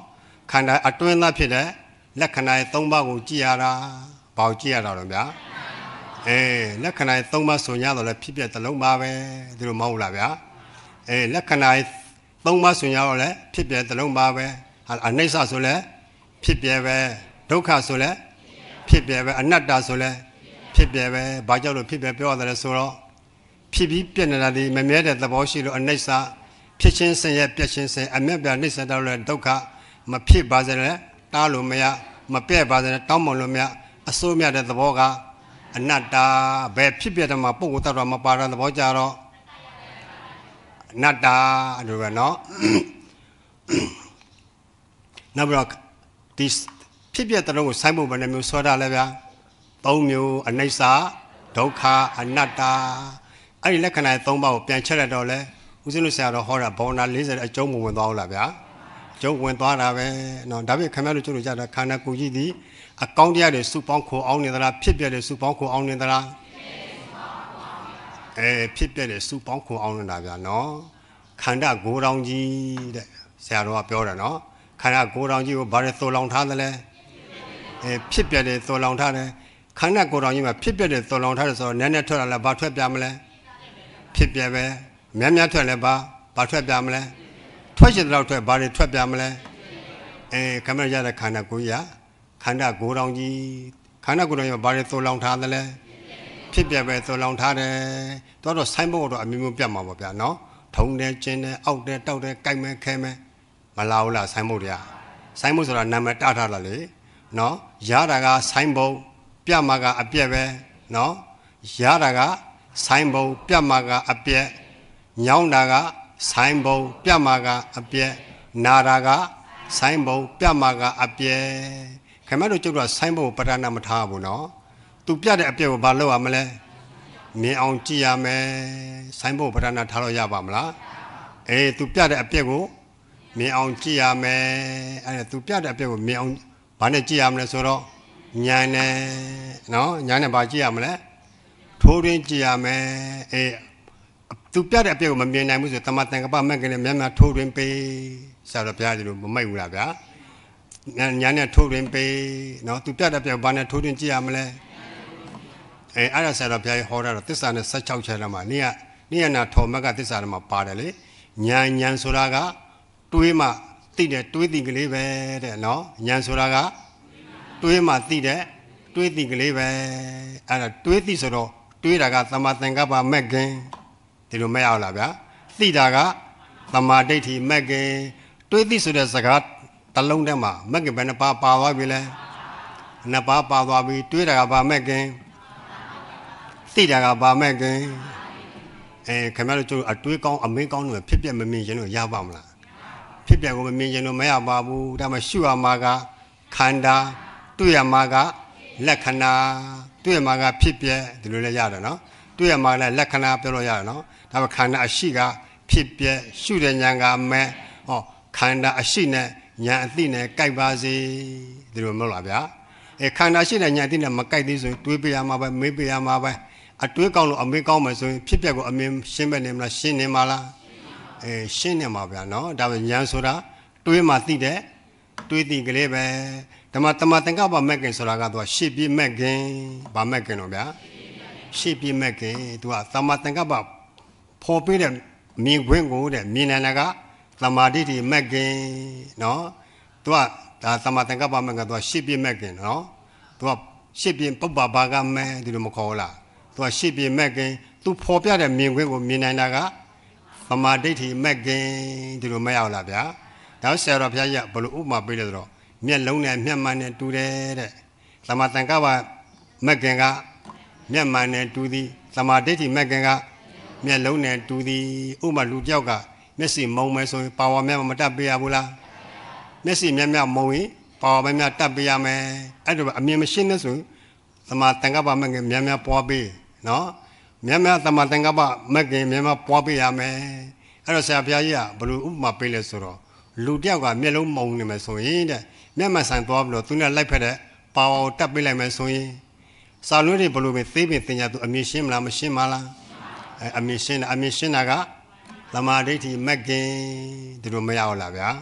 ခန္ဓာအတွင်းသားဖြစ်တဲ့လက္ခဏာသုံးပါးကိုကြည့်ရတာဘာကိုကြည့်ရတာတော့ဗျာအဲလက္ခဏာသုံးပါးဆိုရတော့လည်းဖြစ်ပြတစ်လုံးပါပဲဒီလိုမဟုတ်လားဗျာအဲလက္ခဏာသုံးပါးဆိုရတော့လည်းဖြစ်ပြတစ်လုံးပါပဲအနိစ္စဆိုလည်းဖြစ်ပြပဲဒုက္ခဆိုလည်းဖြစ်ပြပဲအနတ္တဆိုလည်းဖြစ်ပြပဲဘာကြောင့်လို့ဖြစ်ပြပြောရတယ်လဲဆိုတော့ဖြစ်ပြီးပြည့်နေတာဒီမမြဲတဲ့သဘောရှိလို့အနိစ္စဖြစ်ချင်းစင်ရဲ့ပြည့်ချင်းစင်အမြတ်ပြနှိစ္စတော့လည်းဒုက္ခမဖြစ်ပါစေနဲ့တားလို့မရမပြည့်ပါစေနဲ့တောင်းမလို့မရအစိုးမြတဲ့သဘောကအနတ္တဘယ်ဖြစ်ပြတဲ့မှာပုဂ္ဂိုလ်တ attva မပါတဲ့သဘောကြတော့အနတ္တလို့ပဲเนาะနောက်ပြီးတော့ဒီဖြစ်ပြတဲ့လုံးကိုဆိုင်းဖို့ဘယ်နှမျိုးဆွဲတာလဲဗျာသုံးမျိုးအနိစ္စဒုက္ခအနတ္တအဲ့ဒီလက္ခဏာသုံးပါးကိုပြန်ချက်လိုက်တော့လဲဦးဇင်းတို့ဆရာတော်ဟောတာဘောနာ၄၀အကျုံးဝင်သွားအောင်လားဗျာအကျုံးဝင်သွားတာပဲเนาะဒါပေမဲ့ခင်ဗျားတို့ကျတို့ကြတာခန္ဓာကိုယ်ကြီးဒီအကောင်းတရားတွေစုပေါင်းခိုအောင်နေသလားဖြစ်ပြတဲ့စုပေါင်းခိုအောင်နေသလားအဲဖြစ်ပြတဲ့စုပေါင်းခိုအောင်နေတာဗျာเนาะခန္ဓာကိုယ်တော်ကြီးတဲ့ဆရာတော်ကပြောတာเนาะခန္ဓာကိုယ်တော်ကြီးကိုဘာလဲသို့လောင်ထားသလဲအဲဖြစ်ပြတဲ့သို့လောင်ထားတယ်ခန္ဓာကိုယ်တော်ကြီးမှာဖြစ်ပြတဲ့သို့လောင်ထားတယ်ဆိုတော့နည်းနည်းထွက်လာလဲဘာထွက်ပြမလဲဖြစ်ပြပဲများများထွက်လဲဘာဘာထွက်ပြမလဲထွက်ချင်တဲ့ထွက်ဘာတွေထွက်ပြမလဲအဲခမရရတဲ့ခန္ဓာကိုယ်ကြီးခန္ဓာကိုယ်တော်ကြီးခန္ဓာကိုယ်တော်ကြီးဘာတွေသို့လောင်ထားသလဲဖြစ်ပြပဲသို့လောင်ထားတယ်တော့တော့ဆိုင်းဖို့တော့အမျိုးမျိုးပြတ်မှာပေါ့ဗျာနော်ထုံတယ်ကျင်းတယ်အောက်တယ်တောက်တယ်ကြိုက်မယ်ခဲမယ်မလာဘူးလားဆိုင်းဖို့တရားဆိုင်းဖို့ဆိုတာနာမည်တထားတာလေနော်ရတာကဆိုင်းဖို့ပြတ်မှာကအပြက်ပဲနော်ရတာကဆိုင်းဖို့ပြတ်မှာကအပြက်ညောင်းတာကဆိုင်းဖို့ပြတ်မှာကအပြက်နာတာကဆိုင်းဖို့ပြတ်မှာကအပြက်ခင်ဗျားတို့ကျုပ်တို့ဆိုင်းဖို့ပဋ္ဌာနာမထားဘူးနော်သူပြတဲ့အပြက်ကိုဘာလုပ်ရမလဲမြင်အောင်ကြည့်ရမယ်ဆိုင်းဖို့ပဋ္ဌာနာထားလို့ရပါမလားအေးသူပြတဲ့အပြက်ကိုမြင်အောင်ကြည့်ရမယ်အဲသူပြတဲ့အပြက်ကိုမြင်အောင်ဘာနဲ့ကြည့်ရမလဲဆိုတော့ဉာဏ်နဲ့နော်ဉာဏ်နဲ့ဘာကြည့်ရမလဲထိုးရင်းကြည့်ရမယ်အေးသူပြတဲ့အပြက်ကိုမမြင်နိုင်ဘူးဆိုတမတန်ကပမက်ကလေးများများထိုးရင်းပေးဆရာတော်ဘုရားကြီးလိုမမိတ်ဘူးလားဗျာညာနဲ့ထိုးရင်းပေးနော်သူပြတဲ့အပြက်ဘာနဲ့ထိုးရင်းကြည့်ရမလဲအဲအဲ့ဒါဆရာတော်ဘုရားကြီးဟောတာတော့သစ္စာနဲ့၁၆ချက်လောက်မှာနေ့ကနေ့ကနာထော်မက်ကသစ္စာထဲမှာပါတယ်လေညာညာဆိုတာကတွေးမှသိတယ်တွေးသိကလေးပဲတဲ့နော်ညာဆိုတာကတွေးမှသိတယ်တွေးသိကလေးပဲအဲ့ဒါတွေးသိဆိုတော့တွေးတာကသမသင်္ကပ္ပမက်ကင်ဒီလိုမရအောင်လားဗျာသိတာကသမာဓိဋ္ဌိမက်ကင်တွေးသိဆိုတဲ့စကားတစ်လုံးတည်းမှာမက်ကင်ဘယ်နှပါပါသွားပြီလဲနှစ်ပါပါသွားပြီတွေးတာကဘာမက်ကင်သိတာကဘာမက်ကင်အဲခင်ဗျားတို့ကျိုးအတွေးကောင်းအမင်းကောင်းတွေဖြစ်ပြမမြင်ရင်တော့ရပါမလားဖြစ်ပြကိုမမြင်ရင်တော့မရပါဘူးဒါမှရှုရမှာကခန္ဓာတွေ့ရမှာကလက္ခဏာတွေ့ရမှာကဖြစ်ပြဒီလိုလည်းရတယ်နော်တွေ့ရမှာလည်းလက္ခဏာပြောလို့ရတယ်နော်ဒါမှခန္ဓာအရှိကဖြစ်ပြရှုတဲ့ဉာဏ်ကမဲဟောခန္ဓာအရှိနဲ့ဉာဏ်အသိနဲ့ကြိုက်ပါစေဒီလိုမဟုတ်လားဗျာအဲခန္ဓာရှိတဲ့ဉာဏ်အသိနဲ့မကြိုက်သေးဆိုရင်တွေးပြရမှာပဲမေးပြရမှာပဲအတွေးကောင်းလို့အမေးကောင်းမယ်ဆိုရင်ဖြစ်ပျက်ကိုအမြင်ရှင်းပဲနေမလားရှင်းနေမှာလားအဲရှင်းနေမှာဗျာနော်ဒါပဲဉာဏ်ဆိုတာတွေးမှသိတဲ့တွေးသိကလေးပဲဓမ္မတမသင်္ကပ္ပမက်ကင်ဆိုတာကသူကရှေ့ပြေးမက်ကင်ဗာမက်ကင်တော့ဗျာရှေ့ပြေးမက်ကင်သူကသမသင်္ကပ္ပဖော်ပေးတဲ့မြင်ခွင့်ကိုတဲ့မြင်နေတာကသမာဓိတိမက်ကင်နော်သူကဒါသမသင်္ကပ္ပမက်ကသူကရှေ့ပြေးမက်ကင်နော်သူကရှေ့ပြေးပုပ္ပဘာကမဲဒီလိုမခေါ်လားသူကရှေ့ပြေမက်ကင်သူဖော်ပြတဲ့မြင်ကွင်းကိုမြင်နိုင်တာကသမာဓိဋ္ဌိမက်ကင်ဒီလိုမရအောင်လားဗျာဒါဆရာတော်ဘုရားကြီးကဘယ်လိုဥပမာပေးလဲဆိုတော့မျက်လုံးနဲ့မျက်မှန်နဲ့တူတယ်တဲ့သမာသင်္ကပ္ပမက်ကင်ကမျက်မှန်နဲ့တူသည်သမာဓိဋ္ဌိမက်ကင်ကမျက်လုံးနဲ့တူသည်ဥပမာလူတယောက်ကမျက်စိမုံမယ်ဆိုရင်ပါဝါမျက်မှန်မတက်ပေးရဘူးလားမျက်စိမျက်မျက်မုံရင်ပါဝါမျက်မျက်တက်ပေးရမယ်အဲ့ဒါအမြင်မရှင်းတဲ့ဆိုရင်သမာသင်္ကပ္ပမက်ကင်မျက်မျက်ပွားပေးနော်မြန်မြန်သမသင်္ကပ္ပမက်ကင်မြန်မြန်ပွားပေးရမယ်အဲ့တော့ဆရာဘုရားကြီးကဘယ်လိုဥပမာပေးလဲဆိုတော့လူတယောက်ကမျက်လုံးမုံနေမယ်ဆိုရင်တဲ့မျက်မှန်ဆိုင်သွားပြီးတော့သူနဲ့လိုက်ဖက်တဲ့ပါဝါကိုတက်ပေးလိုက်မယ်ဆိုရင်စာလွှဲတွေဘယ်လိုပဲသေးပင်တင်ကြသူအမြင်ရှင်းမလားမရှင်းမလားအဲအမြင်ရှင်းတာအမြင်ရှင်းတာကသမာဓိဋ္ဌိမက်ကင်ဒီလိုမရဘူးလားဗျာ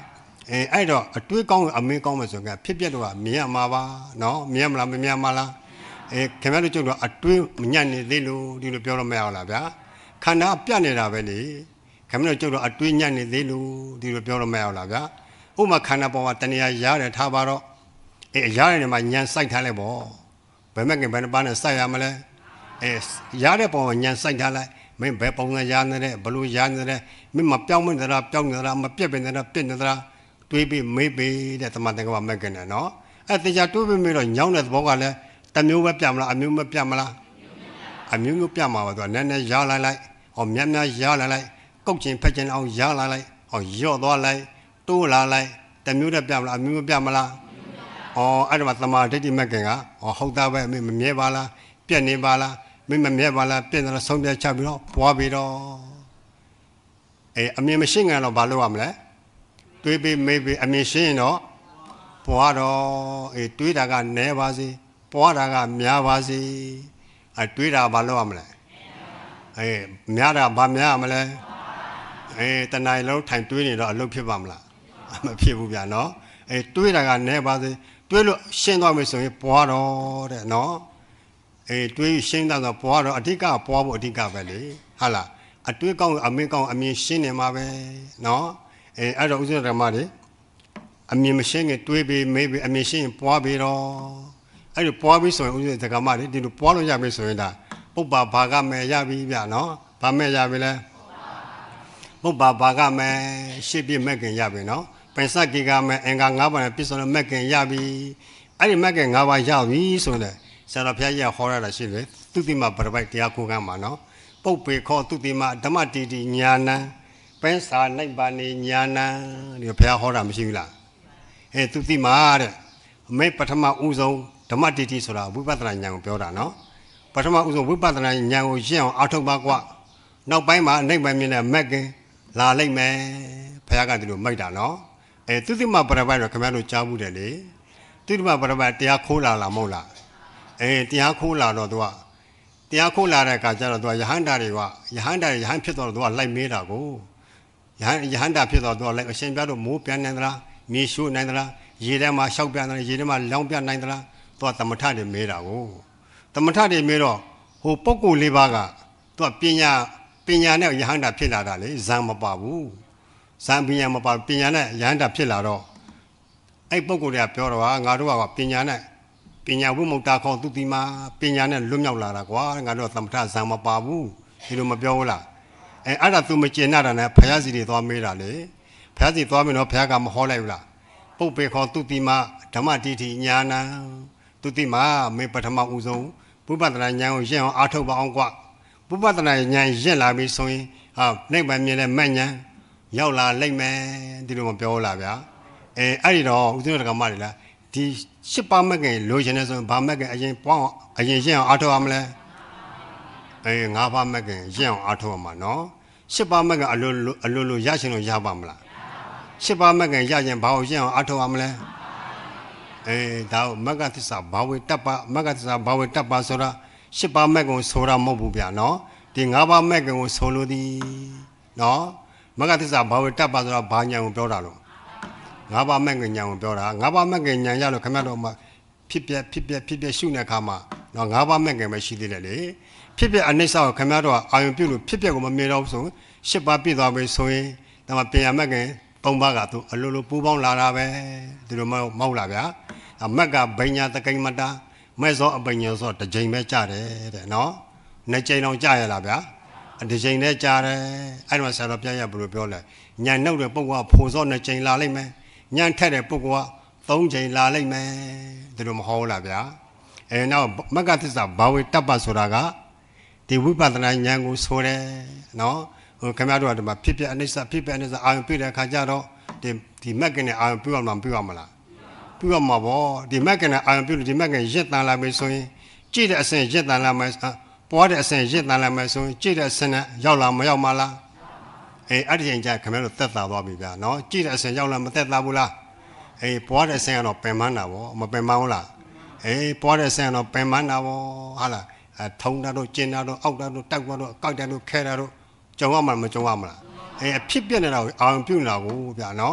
အဲအဲ့တော့အတွေးကောင်းအမင်းကောင်းမှဆိုကဖြစ်ပြတော့မြင်ရမှာပါနော်မြင်မလားမမြင်မှာလားအဲခင်ဗျားတို့ကျုပ်တို့အတွေးမညံ့နေသေးလို့ဒီလိုပြောလို့မရဘူးလားဗျာခန္ဓာပြတ်နေတာပဲလေခင်ဗျားတို့ကျုပ်တို့အတွေးညံ့နေသေးလို့ဒီလိုပြောလို့မရဘူးလားဗျာဥမာခန္ဓာပေါ်မှာတဏှာရတယ်ထားပါတော့အဲရတယ်နေမှာညံစိုက်ထားလိုက်ပေါ့ဘယ်မဲ့ခင်ဘယ်နှပါးနဲ့စိုက်ရမလဲအဲရတဲ့ပုံညံစိုက်ထားလိုက်မင်းဘယ်ပုံစံရနေတဲ့ဘလို့ရနေတဲ့မင်းမပြောင်းမနေတာပြောင်းနေတာမပြက်ပင်နေတာပြက်နေတာတွေးပြီးမေးပြီးတဲ့သမတန်ကမမဲ့ကနေနော်အဲတရားတွေးပြီးမေးတော့ညောင်းတဲ့သဘောကလည်းတမျိုးပဲပြမလားအမျိုးမပြမလားအမျိုးမျိုးပြမှာပါသူကနည်းနည်းရလိုက်လိုက်ဟောများများရလိုက်လိုက်ကုတ်ချင်ဖက်ချင်အောင်ရလာလိုက်ဟောရော့သွားလိုက်တိုးလာလိုက်တမျိုးတည်းပြမလားအမျိုးမပြမလားဩအဲ့ဒါမှသမာဓိဋ္ဌိမဲ့ခင်ကဟောဟုတ်သားပဲမင်းမမြဲပါလားပြက်နေပါလားမင်းမမြဲပါလားပြက်နေတာဆုံးပြချပြီးတော့ပွားပြီးတော့အဲအမြင်မရှိငန်တော့ဘာလုပ်ရမလဲတွေးပြီးမေးပြီးအမြင်ရှင်းရင်တော့ပွားတော့အေးတွေးတာကနည်းပါစေပွားတာကများပါစေအဲတွေးတာဘာလုပ်ရမလဲအေးများတာဘာများရမလဲအေးတဏှာလုံးထိုင်တွေးနေတော့အလုပ်ဖြစ်ပါမလားမဖြစ်ဘူးဗျာနော်အေးတွေးတာကနည်းပါစေတွေးလို့ရှင်းသွားပြီဆိုရင်ပွားတော့တဲ့နော်အေးတွေးရှင်းတော့ပွားတော့အဓိကပွားဖို့အဓိကပဲလေဟုတ်လားအတွေးကောင်းအမင်းကောင်းအမြင်ရှင်းနေမှာပဲနော်အဲအဲ့တော့ဥစ္စဓမ္မတွေအမြင်မရှင်းခင်တွေးပြီးမေးပြီးအမြင်ရှင်းရင်ပွားပြီးတော့အဲ့ဒီပွားပြီးဆိုရင်ဥစ္စဓမ္မတွေဒီလိုပွားလို့ရပြီဆိုရင်ဒါပုပ္ပါဘာကမဲ့ရပြီဗျနော်ဘာမဲ့ရပြီလဲပုပ္ပါဘာကမဲ့ရှေ့ပြမဲ့ခင်ရပြီနော်ပင်စကိကမဲ့အင်္ဂါ၅ပါးနဲ့ပြည့်စုံတဲ့မဲ့ခင်ရပြီအဲ့ဒီမဲ့ခင်၅ပါးရပြီဆိုရင်ဆရာတော်ဘုရားကြီးဟောရတာရှိတယ်သုတိမပရပိုက်တရားကိုကမ်းမှာနော်ပုပ္ပေခောသုတိမဓမ္မတိတိညာဏံပင်စာနိဗ္ဗာန်ညာဏံဒီဘုရားဟောတာမရှိဘူးလားအဲသုတိမတဲ့အမေပထမဦးဆုံးဓမ္မတိတိဆိုတာဝိပဿနာဉာဏ်ကိုပြောတာနော်ပထမဦးဆုံးဝိပဿနာဉာဏ်ကိုရှင်းအောင်အားထုတ်ပါကွနောက်ပိုင်းမှာနိဗ္ဗာန်မြင်တဲ့မက်ကင်လာလိုက်မယ်ဘုရားကဒီလိုမိတ်တာနော်အဲသုတိမပရပိုက်တော့ခင်ဗျားတို့ကြားဘူးတယ်လေသုတိမပရပိုက်တရားခိုးလာလားမဟုတ်လားအဲတရားခိုးလာတော့သူကတရားခိုးလာတဲ့အခါကျတော့သူကယဟန္တာတွေကယဟန္တာယဟန်ဖြစ်တော့သူကလိုက်မေးတာကိုယဟန်ယဟန္တာဖြစ်တော့သူကလိုက်အရှင်ပြတ်တော့မိုးပြန်နိုင်သလားမြေရှို့နိုင်သလားရေထဲမှာရှောက်ပြန်တယ်ရေထဲမှာလောင်းပြနိုင်သလားသူကသမထတွေမေးတာကိုသမထတွေမေးတော့ဟိုပုဂ္ဂိုလ်လေးပါးကသူကပညာပညာနဲ့ယဟန္တာဖြစ်လာတာလေဇံမပါဘူးဇံပညာမပါပညာနဲ့ယဟန္တာဖြစ်လာတော့အဲ့ပုဂ္ဂိုလ်တွေကပြောတော့ဟာငါတို့ကပညာနဲ့ပညာဝိမု ക്ത ခေါ်သူတိမာပညာနဲ့လွတ်မြောက်လာတာကွာငါတို့သမထဇံမပါဘူးဒီလိုမပြောဘူးလားအဲအဲ့ဒါ तू မကျင်နာတာနဲ့ဘုရားစီတွေသွားမေးတာလေဘုရားစီသွားမေးတော့ဘုရားကမဟောလိုက်ဘူးလားပုပ္ပေခေါ်သူတိမာဓမ္မတိတိညာဏံသူတိမာမေပထမဦးဆုံးဘုပ္ပတနာဉာဏ်ကိုရင့်အောင်အားထုတ်ပါအောင်ကွာဘုပ္ပတနာဉာဏ်ရင့်လာပြီဆိုရင်ဟာနိဗ္ဗာန်မြင်တဲ့မဲ့ဉာဏ်ရောက်လာလိမ့်မယ်ဒီလိုမပြောဘူးလားဗျာအဲအဲ့ဒီတော့ဦးဇင်းတို့ကမှလေလားဒီရှစ်ပါးမကင်လိုချင်နေဆိုရင်ဘာမကင်အရင်ပွားအောင်အရင်ရင့်အောင်အားထုတ်ရမလဲအေးငါးပါးမကင်ရင့်အောင်အားထုတ်ရမှာနော်ရှစ်ပါးမကင်အလိုအလိုလိုရချင်လို့ရပါမလားရှစ်ပါးမကင်ရရင်ဘာကိုရင့်အောင်အားထုတ်ရမလဲအေးဒါမကသစ္စာဘာဝေတ္တပမကသစ္စာဘာဝေတ္တပဆိုတာရှစ်ပါးမကင်ဆိုတာမဟုတ်ဘူးဗျာနော်ဒီငါးပါးမကင်ကိုဆိုလို့ဒီနော်မကသစ္စာဘာဝေတ္တပဆိုတာဘာညာကိုပြောတာလို့ငါးပါးမက်ကဉာဏ်ကိုပြောတာငါးပါးမက်ကဉာဏ်ရလို့ခမရတော့မှဖြစ်ပြဖြစ်ပြဖြစ်ပြရှုတဲ့အခါမှာတော့ငါးပါးမက်ကပဲရှိသေးတယ်လေဖြစ်ပြအနိစ္စကိုခမရတော့အာယုံပြုလို့ဖြစ်ပြကိုမမြင်တော့ဆိုရှစ်ပါးပြည့်သွားပြီဆိုရင်ဒါမှပညာမက်ကသုံးပါးကသူအလိုလိုပူပေါင်းလာတာပဲဒီလိုမဟုတ်လားဗျာမက်ကဘိညာတကိမ္မတာမဲ့စောအပညာစောတစ်ချိန်ပဲကြားတယ်တဲ့နော်နှစ်ချိန်တော့ကြားရလားဗျာတစ်ချိန်နဲ့ကြားတယ်အဲ့ဒီမှာဆရာတော်ပြရဘယ်လိုပြောလဲညံနှုတ်တဲ့ပုဂ္ဂိုလ်ကဖိုစောနှစ်ချိန်လာလိမ့်မယ်ညံထက်တဲ့ပုဂ္ဂိုလ်ကသုံးချိန်လာလိမ့်မယ်ဒီလိုမဟုတ်လားဗျာအဲနောက်မက္ကသစ္စာဘာဝေတ္တပဆိုတာကဒီဝိပဿနာဉာဏ်ကိုဆိုတယ်နော်ဟိုခင်ဗျားတို့ကဒီမှာဖြစ်ဖြစ်အနိစ္စဖြစ်ဖြစ်အနိစ္စအာရုံပြတဲ့အခါကျတော့ဒီဒီမက်ကနဲ့အာရုံပြရမှာပြရမလားပြရမှာပေါ့ဒီမက်ကနဲ့အာရုံပြလို့ဒီမက်ကရစ်တန်လာပြီဆိုရင်ကြည့်တဲ့အစဉ်ရစ်တန်လာမယ်ပွားတဲ့အစဉ်ရစ်တန်လာမယ်ဆိုရင်ကြည့်တဲ့အစဉ်နဲ့ရောက်လာမရောက်မလားအေးအဲ့ဒီချိန်ကျခင်ဗျားတို့သက်သာသွားပြီဗျာနော်ကြည့်တဲ့အစဉ်ရောက်လာမသက်သာဘူးလားအေးပွားတဲ့အစဉ်ကတော့ပင်မန်းတာဗောမပင်မန်းဘူးလားအေးပွားတဲ့အစဉ်ကတော့ပင်မန်းတာဗောဟာလားအဲထုံတာတို့ကျင်တာတို့အောက်တာတို့တောက်တာတို့ကောက်တာတို့ခဲတာတို့ကြုံရမှာမကြုံရမလားအေးအဖြစ်ပြက်နေတာကိုအာရုံပြုနေတာကိုဗျာနော်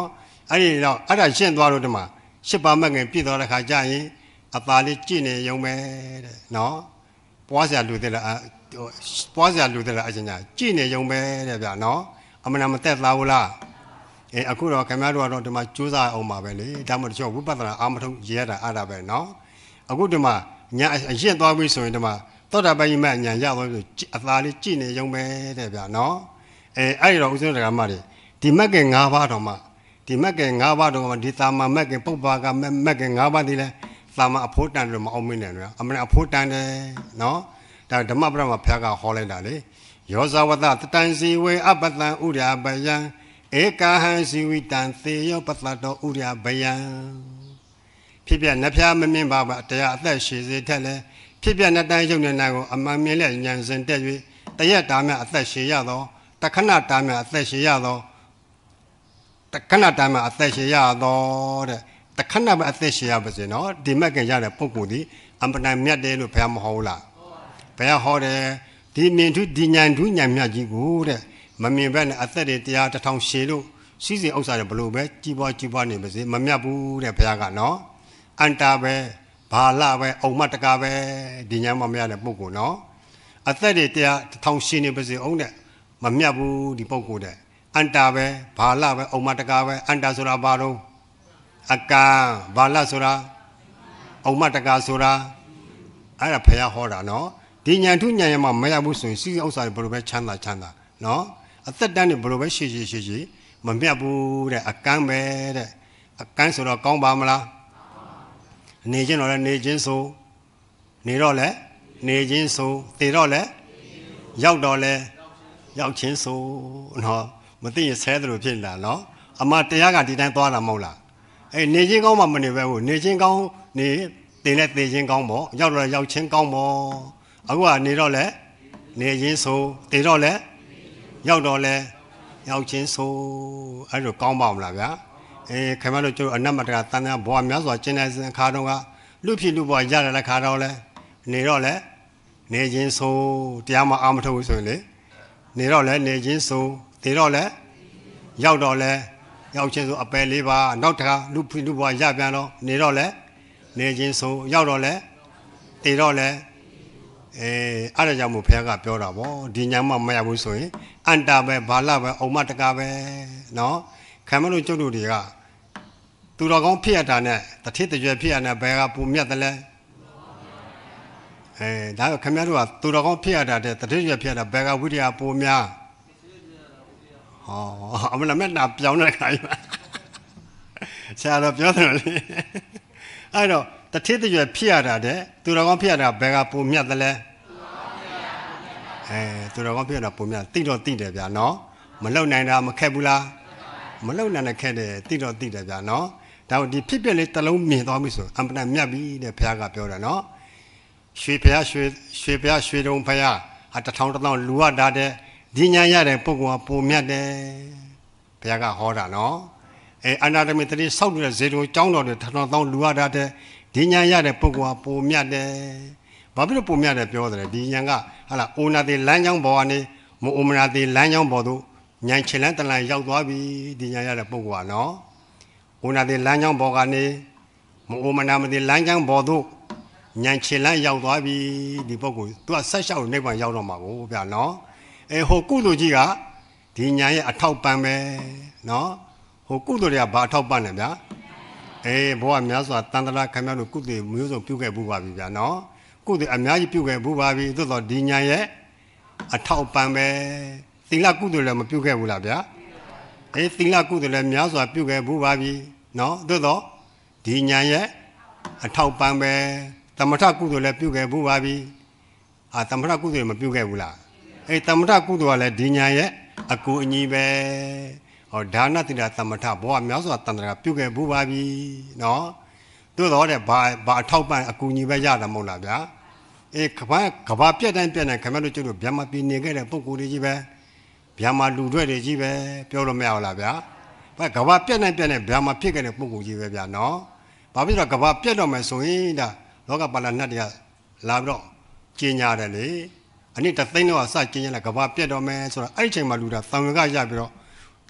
အဲ့ဒီတော့အဲ့ဒါရှင်းသွားလို့ဒီမှာရှစ်ပါးမဂ်ငယ်ပြည့်သွားတဲ့ခါကျရင်အသာလေးကြည့်နေရုံပဲတဲ့နော်ပွားစရာလူသေးလားပွားစရာလူသေးလားအချင်းချင်းကြည့်နေရုံပဲတဲ့ဗျာနော်အမှန်တမ်းမသက်သားဘူးလားအဲအခုတော့ခင်ဗျားတို့ကတော့ဒီမှာကြိုးစားအောင်ပါပဲလေဒါမှမဟုတ်တချို့ဝိပဿနာအာမထုံရရတာအားတာပဲနော်အခုဒီမှာညာအရှင်းသွားပြီဆိုရင်ဒီမှာသောတာပန်မညာရသွားပြီအသာလေးကြည့်နေရုံပဲတဲ့ဗျာနော်အဲအဲ့ဒီတော့ဥစဉ်တရားမှတွေဒီမဂ်က၅ပါးတော့မှဒီမဂ်က၅ပါးတော့မှဒီသာမမဂ်ကပုပ္ပါကမဂ်က၅ပါးဒီလဲသာမအဖို့တန်တယ်မအောင်မင်းနဲ့နော်အမှန်အဖို့တန်တယ်နော်ဒါဓမ္မပဒမှာဖျားကဟောလိုက်တာလေယောဇဝတတတန်စီဝေအပတံဥရပယံဧကဟံစီဝိတံသေယောပတတောဥရပယံဖြစ်ပြနှဖျားမမြင်ပါပါတရားအသက်ရှည်စေထက်လဲဖြစ်ပြနှစ်တိုင်းရုပ်နေတာကိုအမှန်မြင်လက်ဉာဏ်စင်တက်၍တရက်တာမြအသက်ရှည်ရသောတခဏတာမြအသက်ရှည်ရသောတခဏတာမြအသက်ရှည်ရသောတဲ့တခဏပဲအသက်ရှည်ရပါစေနော်ဒီမက်ကရတဲ့ပုဂ္ဂိုလ်ဒီအမှန်တန်မြတ်တယ်လို့ဘုရားမဟောဘူးလားဘုရားဟောတယ်ဒီမြင်ထုဒီဉာဏ်ထုဉာဏ်မြတ်ကြီးကိုတဲ့မမြင်ဘဲနဲ့အသက်တွေတရားတစ်ထောင်ရှည်လို့စီးစိမ်ဥစ္စာတွေဘလို့ပဲကြီးပွားကြီးပွားနေပါစေမမြတ်ဘူးတဲ့ဘုရားကနော်အန္တာပဲဘာလပဲအုံမတကာပဲဒီဉာဏ်မမြတ်တဲ့ပုဂ္ဂိုလ်နော်အသက်တွေတရားတစ်ထောင်ရှည်နေပါစေအောင်တဲ့မမြတ်ဘူးဒီပုဂ္ဂိုလ်တဲ့အန္တာပဲဘာလပဲအုံမတကာပဲအန္တာဆိုတာဘာတော့အကံဘာလဆိုတာအုံမတကာဆိုတာအဲ့ဒါဘုရားဟောတာနော်ဒီဉာဏ်ထုဉာဏ်ရမှာမရဘူးဆိုရင်စီးစိမ်ဥစ္စာတွေဘလို့ပဲချမ်းသာချမ်းသာနော်အသက်တန်းတွေဘလို့ပဲရှည်ရှည်ရှည်ရှည်မမြတ်ဘူးတဲ့အကန်းပဲတဲ့အကန်းဆိုတော့ကောင်းပါမလားနေခြင်းတော့လည်းနေခြင်းဆိုနေတော့လည်းနေခြင်းဆိုသေတော့လည်းရောက်တော့လည်းရောက်ခြင်းဆိုနော်မသိရင်ဆဲတယ်လို့ဖြစ်လာနော်အမှတရားကဒီတိုင်းသွားတာမဟုတ်လားအဲနေခြင်းကောင်းမှမနေပဲဘူးနေခြင်းကောင်းနေတင်နဲ့သေခြင်းကောင်းပေါ့ရောက်တော့ရောက်ခြင်းကောင်းပေါ့အခုကနေတော့လည်းနေခြင်းဆိုသေတော့လည်းရောက်တော့လဲရောက်ချင်းဆိုအဲ့လိုကောင်းပါမလားဗျာအေးခင်ဗျားတို့ကျိုးအနတ်မတ္တကတန်တန်ဘွားများစွာကျင်းတဲ့စဉ်ခါတော့ကလူဖြစ်လူဘွားရတဲ့ခါတော့လဲနေတော့လဲနေချင်းဆိုတရားမအားမထုတ်ဘူးဆိုရင်လေနေတော့လဲနေချင်းဆိုသေတော့လဲရောက်တော့လဲရောက်ချင်းဆိုအပယ်လေးပါနောက်တစ်ခါလူဖြစ်လူဘွားရပြန်တော့နေတော့လဲနေချင်းဆိုရောက်တော့လဲသေတော့လဲအဲအဲ့ဒါကြောင့်မို့ဘုရားကပြောတာဗောဒီညာမှမရဘူးဆိုရင်အန္တာပဲဘာလပဲအုံမတကာပဲနော်ခံမလို့ကျုပ်တို့တွေကသူတော်ကောင်းဖြစ်ရတာနဲ့တတိတကြွယ်ဖြစ်ရတဲ့ဘယ်ကပူမြတ်တယ်လဲအဲဒါကခင်ဗျားတို့ကသူတော်ကောင်းဖြစ်ရတာတဲ့တတိတကြွယ်ဖြစ်ရတာဘယ်ကဝိရိယပူများဟောအမလမဲ့တာပြောင်းတဲ့ခါကြီးဆရာတော်ပြောတယ်လေအဲ့တော့တတိတကြွယ်ဖြစ်ရတာတဲ့သူတော်ကောင်းဖြစ်ရတာဘယ်ကပူမြတ်တယ်လဲအဲသူတော်ကောင်းဖြစ်ရတာပူမြတ်တိတော့တိတယ်ဗျာနော်မလုံနိုင်တာမခက်ဘူးလားမလုံနိုင်တဲ့ခက်တယ်တိတော့တိတယ်ဗျာနော်ဒါဒီဖြစ်ပြလေးတစ်လုံးမြင်သွားပြီဆိုအမှန်တန်မြတ်ပြီတဲ့ဘုရားကပြောတာနော်ရွှေဘုရားရွှေရွှေဘုရားရွှေတုံဘုရားဟာတထောင်တထောင်လူရတာတဲ့ဒီညာရတဲ့ပုဂ္ဂိုလ်ကပူမြတ်တယ်ဘုရားကဟောတာနော်အဲအနာတမေတတိစောက်တဲ့ဇေတုံကျောင်းတော်တွေတထောင်တထောင်လူရတာတဲ့ဒီညာရတဲ့ပုဂ္ဂိုလ်ကပူမြတ်တယ်ဘာဖြစ်လို့ပူမြတ်တယ်ပြောတယ်ဒီညာကဟာလာအိုနာတိလမ်းကြောင်းပေါ်ကနေမအိုမနာတိလမ်းကြောင်းပေါ်သို့ညာချင်လန်းတလန်ရောက်သွားပြီဒီညာရတဲ့ပုဂ္ဂိုလ်ကနော်အိုနာတိလမ်းကြောင်းပေါ်ကနေမအိုမနာမတိလမ်းကြောင်းပေါ်သို့ညာချင်လန်းရောက်သွားပြီဒီပုဂ္ဂိုလ်သူကဆက်လျှောက်နိဗ္ဗာန်ရောက်တော့မှာကိုဗျာနော်အဲဟိုကုသိုလ်ကြီးကဒီညာရဲ့အထောက်ပံ့ပဲနော်ဟိုကုသိုလ်တွေကဘာအထောက်ပံ့လဲဗျာအေးဘဝများစွာတန်တရာခင်ဗျားတို့ကုသိုလ်မျိုးစုံပြုခဲ့ဘူးပါပြီဗျာနော်ကုသိုလ်အများကြီးပြုခဲ့ဘူးပါပြီသို့တော့ဒီညာရဲ့အထောက်ပံ့ပဲသီလကုသိုလ်လည်းမပြုခဲ့ဘူးလားဗျာအေးသီလကုသိုလ်လည်းများစွာပြုခဲ့ဘူးပါပြီနော်သို့တော့ဒီညာရဲ့အထောက်ပံ့ပဲသမထကုသိုလ်လည်းပြုခဲ့ဘူးပါပြီအာသမထကုသိုလ်မပြုခဲ့ဘူးလားအေးသမထကုသိုလ်ကလည်းဒီညာရဲ့အကူအညီပဲဟောဒါနတိတာသမထဘဝများစွာတန်တရာပြုခဲ့ဘူးပါပြီနော်သို့တော့တဲ့ဘာဘာအထောက်ပံ့အကူအညီပဲရတာမဟုတ်လားဗျာအေးကဘာကဘာပြက်တိုင်းပြက်တိုင်းခင်ဗျားတို့ကျတို့ဗျာမပြင်းနေခဲ့တဲ့ပုံကိုယ်တွေကြီးပဲဗျာမလူတွေတွေကြီးပဲပြောလို့မရဘူးလားဗျာဘာကဘာပြက်တိုင်းပြက်တိုင်းဗျာမဖြစ်ခဲ့တဲ့ပုံကိုယ်ကြီးပဲဗျာနော်ဘာဖြစ်လို့ကဘာပြက်တော့မယ်ဆိုရင်ဒါလောကပါဠိနှတ်တွေကလာပြီးတော့ကျင်ညာတယ်လေအနည်းတသိန်းတော့စကျင်ညာလာကဘာပြက်တော့မယ်ဆိုတော့အဲ့ဒီချိန်မှာလူတာသံဝေကရပြီးတော့တ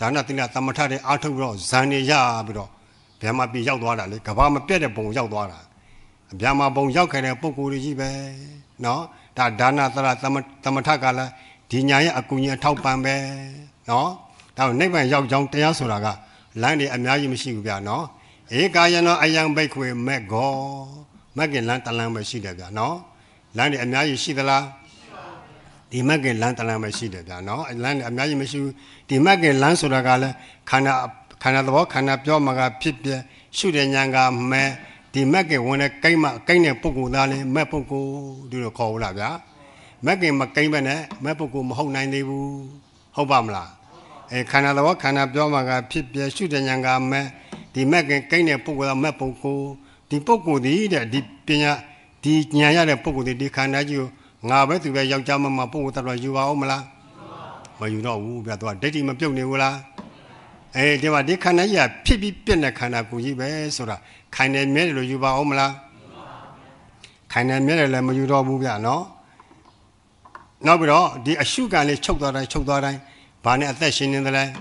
ဒါနသီလသမထတဲ့အာထုတ်ပြီးတော့ဇန်နေရပြီးတော့ဗျာမပြေရောက်သွားတာလေကဘာမပြတ်တဲ့ပုံရောက်သွားတာဗျာမပုံရောက်ခဲ့တဲ့ပုံကိုယ်ကြီးပဲနော်ဒါဒါနသီလသမထကလည်းဒီညာရဲ့အကူကြီးအထောက်ပံ့ပဲနော်ဒါနိဗ္ဗာန်ရောက်ကြောင်းတရားဆိုတာကလမ်းတွေအများကြီးမရှိဘူးဗျာနော်ဧကာယနောအယံဘိခွေမက်ကောမက်ကင်လမ်းတလမ်းပဲရှိတယ်ဗျာနော်လမ်းတွေအများကြီးရှိသလားဒီမက်ကင်လမ်းတလမ်းပဲရှိတယ်ဗျာနော်လမ်းတွေအများကြီးမရှိဘူးဒီမက်ကင်လမ်းဆိုတာကလည်းခန္ဓာခန္ဓာသဘောခန္ဓာပြောမှာကဖြစ်ပြရှုတဲ့ဉာဏ်ကမဲဒီမက်ကင်ဝင်တဲ့ကိမ့်မကိမ့်တဲ့ပုဂ္ဂိုလ်သားလေးမက်ပုဂ္ဂိုလ်ဒီလိုခေါ်ဘူးလားဗျာမက်ကင်မကိမ့်ပဲနဲ့မက်ပုဂ္ဂိုလ်မဟုတ်နိုင်သေးဘူးဟုတ်ပါမလားအဲခန္ဓာသဘောခန္ဓာပြောမှာကဖြစ်ပြရှုတဲ့ဉာဏ်ကမဲဒီမက်ကင်ကိမ့်တဲ့ပုဂ္ဂိုလ်သားမက်ပုဂ္ဂိုလ်ဒီပုဂ္ဂိုလ်ဒီတဲ့ဒီပညာဒီဉာဏ်ရတဲ့ပုဂ္ဂိုလ်ဒီဒီခန္ဓာကြီးကိုငါပဲသူပဲယောက်ျားမမပုဂ္ဂိုလ်တော်ယူပါအောင်မလားမယူတော့ဘူးဗျာသူကဒိဋ္ဌိမပြုတ်နေဘူးလားအဲဒီမှာဒီခန္ဓာကြီးကဖြစ်ပြီးပြည့်တဲ့ခန္ဓာကိုယ်ကြီးပဲဆိုတာခိုင်နေမြဲတယ်လို့ယူပါအောင်မလားခိုင်နေမြဲတယ်လည်းမယူတော့ဘူးဗျာနော်နောက်ပြီးတော့ဒီအရှုခံလေးချုပ်သွားတိုင်းချုပ်သွားတိုင်းဘာနဲ့အသက်ရှင်နေသလဲ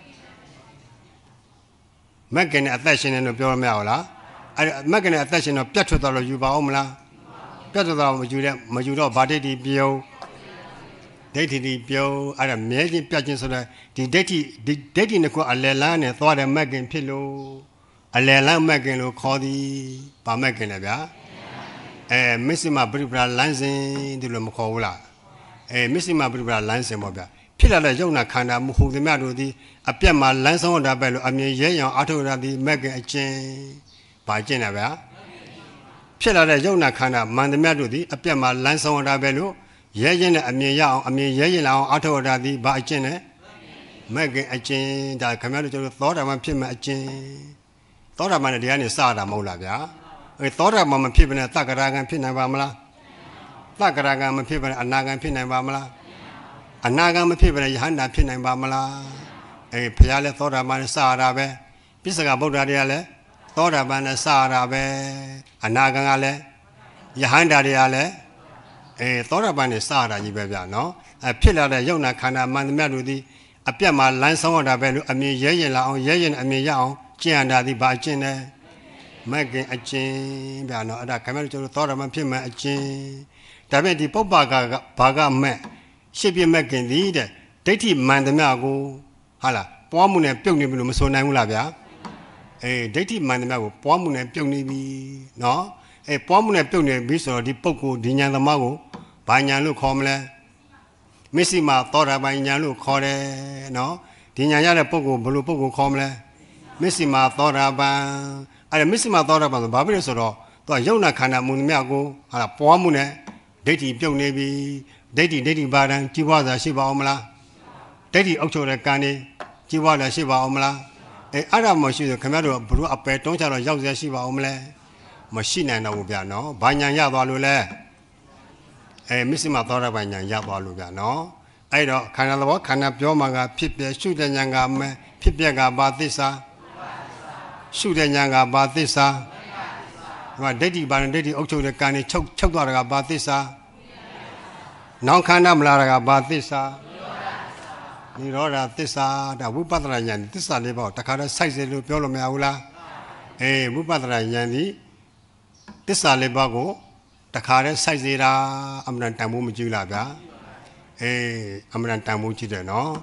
မက်ကင်နဲ့အသက်ရှင်နေလို့ပြောရမရဘူးလားအဲမက်ကင်နဲ့အသက်ရှင်တော့ပြတ်ထွက်သွားလို့ယူပါအောင်မလားပြတ်ထွက်သွားမယူတဲ့မယူတော့ဗာဒိဋ္ဌိပြုံးဒိဋ္ဌိတိပြုံးအဲ့ဒါမြဲခြင်းပြတ်ခြင်းဆိုတဲ့ဒီဒိဋ္ဌိဒီဒိဋ္ဌိနှစ်ခုအလယ်လန်းနဲ့သွားတဲ့မက်ကင်ဖြစ်လို့အလယ်လန်းမက်ကင်လို့ခေါ်သည်ဗာမက်ကင်လေဗျာအဲမစ္စမပရိပရာလမ်းစဉ်ဒီလိုမခေါ်ဘူးလားအဲမစ္စမပရိပရာလမ်းစဉ်ပေါ့ဗျာဖြစ်လာတဲ့ယုံနာခန္ဓာမဟုတ်သမျှတို့သည်အပြတ်မှာလမ်းဆောင်တာပဲလို့အမြင်ရဲရောင်အထုရသည်မက်ကင်အကျဉ်ဗာကျင့်တယ်ဗျာဖြစ်လာတဲ့ယုံနာခန္ဓာမန္တမြတ်တို့သည်အပြတ်မှာလမ်းဆောင်တာပဲလို့ရဲရင်နဲ့အမြင်ရအောင်အမြင်ရဲရင်လာအောင်အထောက်အထားသည်ဘာအကျင့်လဲမက်ကင်အကျင့်ဒါခင်ဗျားတို့ကျတော့သောတာပန်ဖြစ်မှအကျင့်သောတာပန်နဲ့တရားနဲ့စတာမဟုတ်လားဗျာအဲသောတာပန်မဖြစ်ဘဲနဲ့သက္ကရာကံဖြစ်နိုင်ပါမလားသက္ကရာကံမဖြစ်ဘဲနဲ့အနာကံဖြစ်နိုင်ပါမလားအနာကံမဖြစ်ဘဲနဲ့ယဟန္တာဖြစ်နိုင်ပါမလားအဲဘုရားလည်းသောတာပန်နဲ့စတာပဲပိဿကဗုဒ္ဓတရားလည်းသောတာပန်နဲ့စတာပဲအနာကံကလည်းယဟန္တာတရားလည်းအဲသောတာပန်နဲ့စတာကြီးပဲဗျာနော်အဲဖြစ်လာတဲ့ယုံနာခန္ဓာမန္တမြတ်တို့သည်အပြတ်မှာလမ်းဆောင်ရတာပဲလို့အမြင်ရဲရင်လာအောင်ရဲရင်အမြင်ရအောင်ကျင့်ရတာသည်ဘာအကျင့်လဲမက်ကင်အကျင့်ဗျာနော်အဲ့ဒါခင်ဗျားတို့ကျတော့သောတာပန်ဖြစ်မှအကျင့်ဒါပေမဲ့ဒီပုပ္ပါကဘာကမဲ့ရှစ်ပြမက်ကင်သည်တဲ့ဒိဋ္ဌိမန္တမြကိုဟာလားပွားမှုနဲ့ပြုတ်နေပြီလို့မဆိုနိုင်ဘူးလားဗျာအေးဒိဋ္ဌိမန္တမြကိုပွားမှုနဲ့ပြုတ်နေပြီနော်အဲပွားမှုနဲ့ပြုတ်နေပြီဆိုတော့ဒီပုဂ္ဂိုလ်ဒီဉာဏ်သမားကိုဘာဉာဏ်လို့ခေါ်မလဲမစ္စည်းမသောတာပန်ဉာဏ်လို့ခေါ်တယ်နော်ဒီဉာဏ်ရတဲ့ပုဂ္ဂိုလ်ဘယ်လိုပုဂ္ဂိုလ်ခေါ်မလဲမစ္စည်းမသောတာပန်အဲ့ဒါမစ္စည်းမသောတာပန်ဆိုဘာဖြစ်လဲဆိုတော့သူကယုံနာခန္ဓာမူလမြကိုဟာလားပွားမှုနဲ့ဒိဋ္ဌိပြုတ်နေပြီဒိဋ္ဌိဒိဋ္ဌိဘာတန်ကြီးပွားစွာရှိပါအောင်မလားဒိဋ္ဌိအုပ်ချုပ်တဲ့ကံနေကြီးပွားစွာရှိပါအောင်မလားအဲအဲ့ဒါမရှိဆိုခင်ဗျားတို့ဘလို့အပယ်တုံးချတော့ရောက်ရရှိပါအောင်မလဲမရှိနိုင်တော့ဘူးဗျာနော်ဘာညာရသွားလို့လဲအဲမစ္စည်းမသောတာပန်ညာရသွားလို့ဗျာနော်အဲ့တော့ခန္ဓာသဘောခန္ဓာပြောမှာကဖြစ်ပြရှုတဲ့ဉာဏ်ကမဲဖြစ်ပြကဘာသစ္စာရှုတဲ့ဉာဏ်ကဘာသစ္စာဒီမှာဒိဋ္ဌိဘာနဲ့ဒိဋ္ဌိအုပ်ချုပ်တဲ့ကံနဲ့ချုပ်ချုပ်သွားတာကဘာသစ္စာနောင်ခန္ဓာမလာတာကဘာသစ္စာနိရောဓသစ္စာဒါဝိပဿနာဉာဏ်သစ္စာလေးပေါ့တခါတော့စိုက်စေလို့ပြောလို့မရဘူးလားအေးဝိပဿနာဉာဏ်ဒီသစ္စာလေးပါးကိုတခါတည်းစိုက်စေတာအမှန်တန်ဖို့မကြည့်လားဗျာအေးအမှန်တန်ဖို့ကြည့်တယ်နော်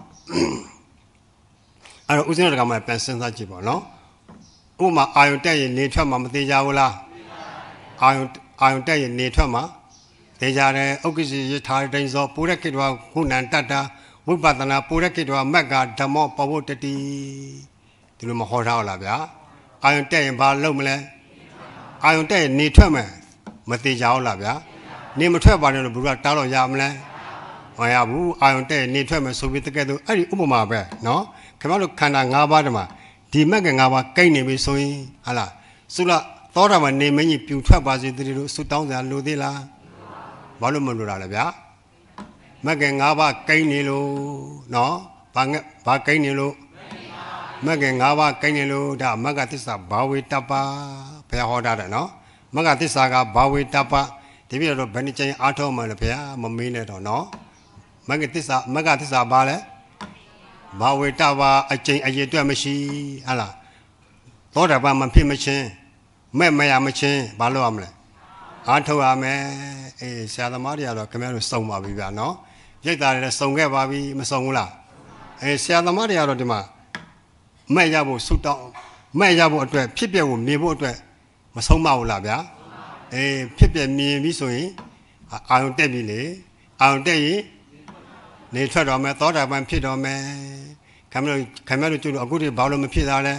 အဲ့တော့ဦးဇင်းတို့ကမှပြန်စဉ်းစားကြည့်ပါနော်ဥပမာအာယုန်တက်ရင်နေထွက်မှာမသေးကြဘူးလားအာယုန်အာယုန်တက်ရင်နေထွက်မှာသေကြတယ်ဥက္ကစီရထားတိုင်းစောပုရကိတ္တဝခုဏတတ္တာဝိပဿနာပုရကိတ္တဝမက်ကဓမ္မောပဝတ္တိဒီလိုမဟောထားလားဗျာအာယုန်တက်ရင်ဘာလုပ်မလဲအာယုန်တက်ရင်နေထွက်မယ်မသေးကြဘူးလားဗျာနေမထွက်ပါနဲ့လို့ဘုရားတားလို့ရမလဲမရဘူးအာယုန်တဲ့နေထွက်မယ်ဆိုပြီးတကယ်တော့အဲ့ဒီဥပမာပဲနော်ခင်ဗျားတို့ခန္ဓာ၅ပါးတမှာဒီမက်က၅ပါးကိတ်နေပြီဆိုရင်ဟာလားသုလသောတာပန်နေမင်းကြီးပြူထွက်ပါစေတည်းလို့ဆုတောင်းစရာလိုသေးလားဘာလို့မလိုတာလဲဗျာမက်က၅ပါးကိတ်နေလို့နော်ဘာငဘာကိတ်နေလို့မက်က၅ပါးကိတ်နေလို့ဒါမက်ကသစ္စာဘာဝေတ္တပါဘုရားဟောတာတယ်နော်မကသစ္စာကဘာဝေတ္တပဒီပြတော့ဘယ်နှချိန်အားထုတ်မှလဲဗျာမမေးနဲ့တော့နော်မကသစ္စာမကသစ္စာဘာလဲဘာဝေတဘာအကျင့်အရေးအတွက်မရှိဟာလားသောတာပန်မဖြစ်မချင်းမဲ့မရမချင်းဘာလို့ရမလဲအားထုတ်ရမယ်အေးဆရာသမားတွေကတော့ခင်ဗျားတို့စုံပါပြီဗျာနော်ရိတ်သားတွေလည်းစုံခဲ့ပါပြီမစုံဘူးလားအေးဆရာသမားတွေကတော့ဒီမှာမဲ့ရဖို့ဆုတောင်းမဲ့ရဖို့အတွက်ဖြစ်ပျက်ကိုမြင်ဖို့အတွက်မဆုံးမဘူးလားဗျာအေးဖြစ်ပျက်မြင်ပြီဆိုရင်အာယုံတက်ပြီလေအာယုံတက်ရင်နေထွက်တော်မယ်သောတာပန်ဖြစ်တော်မယ်ခင်ဗျားတို့ခင်ဗျားတို့ကျတော့အခုဒီဘာလို့မဖြစ်တာလဲ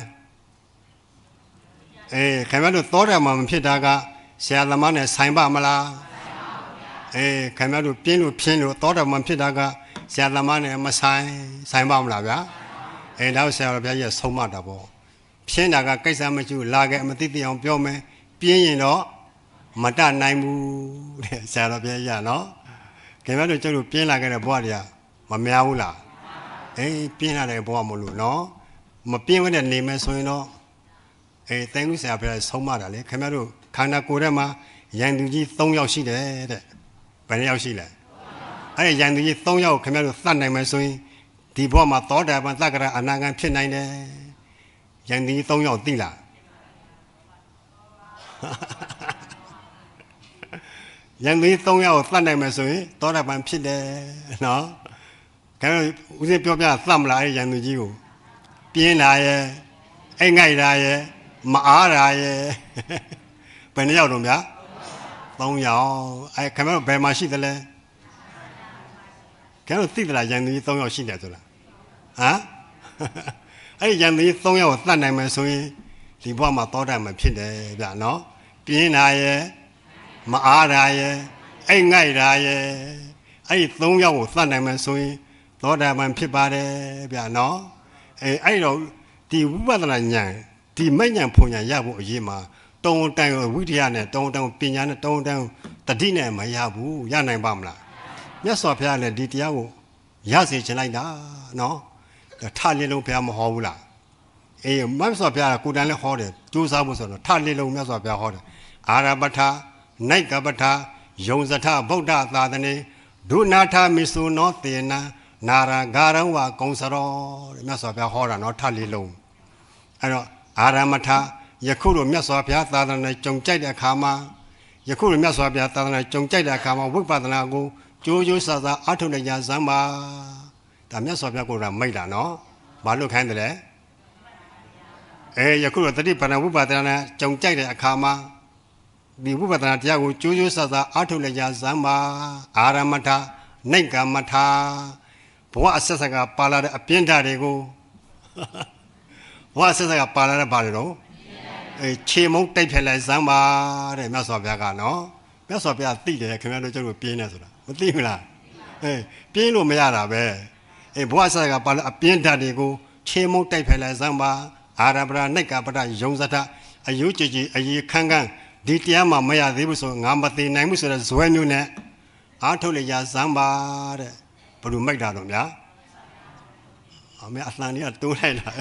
အေးခင်ဗျားတို့သောတာပန်မဖြစ်တာကဆရာသမားနဲ့ဆိုင်ပါမလားအေးခင်ဗျားတို့ပြင်းလို့ဖြင်းလို့သောတာပန်ဖြစ်တာကဆရာသမားနဲ့မဆိုင်ဆိုင်ပါမလားဗျာအေးတော့ဆရာတော်ဘုရားကြီးဆုံးမတာပေါ့ဖြင်းတာကကိစ္စမရှိဘူးလာခဲ့အမသိသိအောင်ပြောမယ်ပြင်းရင်တော့မတနိုင်ဘူးတဲ့ဆရာတော်ဘုရားကြီးနော်ခင်ဗျားတို့ကျုပ်တို့ပြင်းလာခဲ့တဲ့ဘဝတွေကမများဘူးလားအေးပြင်းလာတဲ့ဘဝမလို့နော်မပြင်းဝဲတဲ့နေမယ်ဆိုရင်တော့အေးတိုင်းလူဆရာဘုရားဆုံးမတာလေခင်ဗျားတို့ခန္ဓာကိုယ်ထဲမှာရန်သူကြီး၃ယောက်ရှိတယ်တဲ့ဘယ်နှယောက်ရှိလဲအဲ့ဒီရန်သူကြီး၃ယောက်ခင်ဗျားတို့သတ်နိုင်မယ်ဆိုရင်ဒီဘဝမှာသောတာပန်သက္ကရာအနာဂံဖြစ်နိုင်တယ်ရန်သူကြီး၃ယောက်သိလားရန်သူကြီး၃ယောက်သတ်နိုင်မယ်ဆိုရင်သောတာပန်ဖြစ်တယ်နော်ခင်ဗျားတို့ဦးဇင်းပြောပြသတ်မလားအဲ့ရန်သူကြီးကိုပြင်းလာရဲ့အိတ်ငိုက်လာရဲ့မအားတာရဲ့ဘယ်နှယောက်တော့ဗျာ၃ယောက်အဲခင်ဗျားတို့ဘယ်မှာရှိသလဲခင်ဗျားတို့သိသလားရန်သူကြီး၃ယောက်ရှိတယ်ဆိုတာဟမ်အဲ့ဒီရန်သူကြီး၃ယောက်ကိုသတ်နိုင်မယ်ဆိုရင်ဒီဘဝမှာသောတာပန်ဖြစ်တယ်ဗျာနော်ပြင်းတာရဲ့မအားတာရဲ့အိတ်ငိုက်တာရဲ့အဲ့ဒီ၃ယောက်ကိုသတ်နိုင်မယ်ဆိုရင်သောတာပန်ဖြစ်ပါတယ်ဗျာနော်အဲအဲ့တော့ဒီဝိပဿနာဉာဏ်ဒီမဉဏ်ဖွဉဏ်ရဖို့အရေးမှာတုံတန်ဝိထယနဲ့တုံတန်ပညာနဲ့တုံတန်တတိနဲ့မရဘူးရနိုင်ပါမလားမြတ်စွာဘုရားလည်းဒီတရားကိုရစေချင်လိုက်တာနော်ထလေးလုံးဘုရားမဟောဘူးလားအေးမြတ်စွာဘုရားကကိုယ်တိုင်လည်းဟောတယ်ကြိုးစားဖို့ဆိုတော့ထလေးလုံးမြတ်စွာဘုရားဟောတယ်အာရပဋ္ဌာနိုင်ကပဋ္ဌာယုံစထဗုဒ္ဓသာသနေဒုနာထမိစုနောသေနနာရဂါရံဝကုံစရောတဲ့မြတ်စွာဘုရားဟောတာနော်ထလေးလုံးအဲ့တော့အာရမထယခုလိုမြတ်စွာဘုရားသာသနာကြုံကြိုက်တဲ့အခါမှာယခုလိုမြတ်စွာဘုရားသာသနာကြုံကြိုက်တဲ့အခါမှာဝိပဿနာကိုကြိုးကြိုးဆာဆာအထုနေကြစမ်းပါဒါမြတ်စွာဘုရားကိုယ်ကမိတ်တာနော်ဘာလို့ခိုင်းတယ်လဲအဲယခုလိုတတိပဏဝိပဿနာကြုံကြိုက်တဲ့အခါမှာဒီဝိပဿနာတရားကိုကြိုးကြိုးဆာဆာအထုနေကြစမ်းပါအာရမထနိုင်ကမထဘဝအဆက်ဆက်ကပါလာတဲ့အပြင်းဓာတ်တွေကိုဘဝအဆက်ဆက်ကပါလာတဲ့ဘာတွေတော့အဲခြေမုံတိုက်ဖက်လိုက်စမ်းပါတဲ့မြတ်စွာဘုရားကနော်မြတ်စွာဘုရားသိတယ်ခင်ဗျားတို့ကျုပ်တို့ပြင်းနေဆိုတာမသိဘူးလားအဲပြင်းလို့မရတာပဲအဲဘဝအဆက်ကပါလာအပြင်းဓာတ်တွေကိုခြေမုံတိုက်ဖက်လိုက်စမ်းပါအာရပရာနိုင်ကပဒယုံစထအယုကြည်ကြည်အည်ခန်းခန်းဒီတရားမှမရသေးဘူးဆိုငါမသိနိုင်ဘူးဆိုတဲ့ဇွဲမျိုးနဲ့အားထုတ်လိုက်ရစမ်းပါတဲ့ဘယ်လိုမိတ်တာတော့ဗျာအမေအလှန်ကြီးကတိုးလိုက်တာ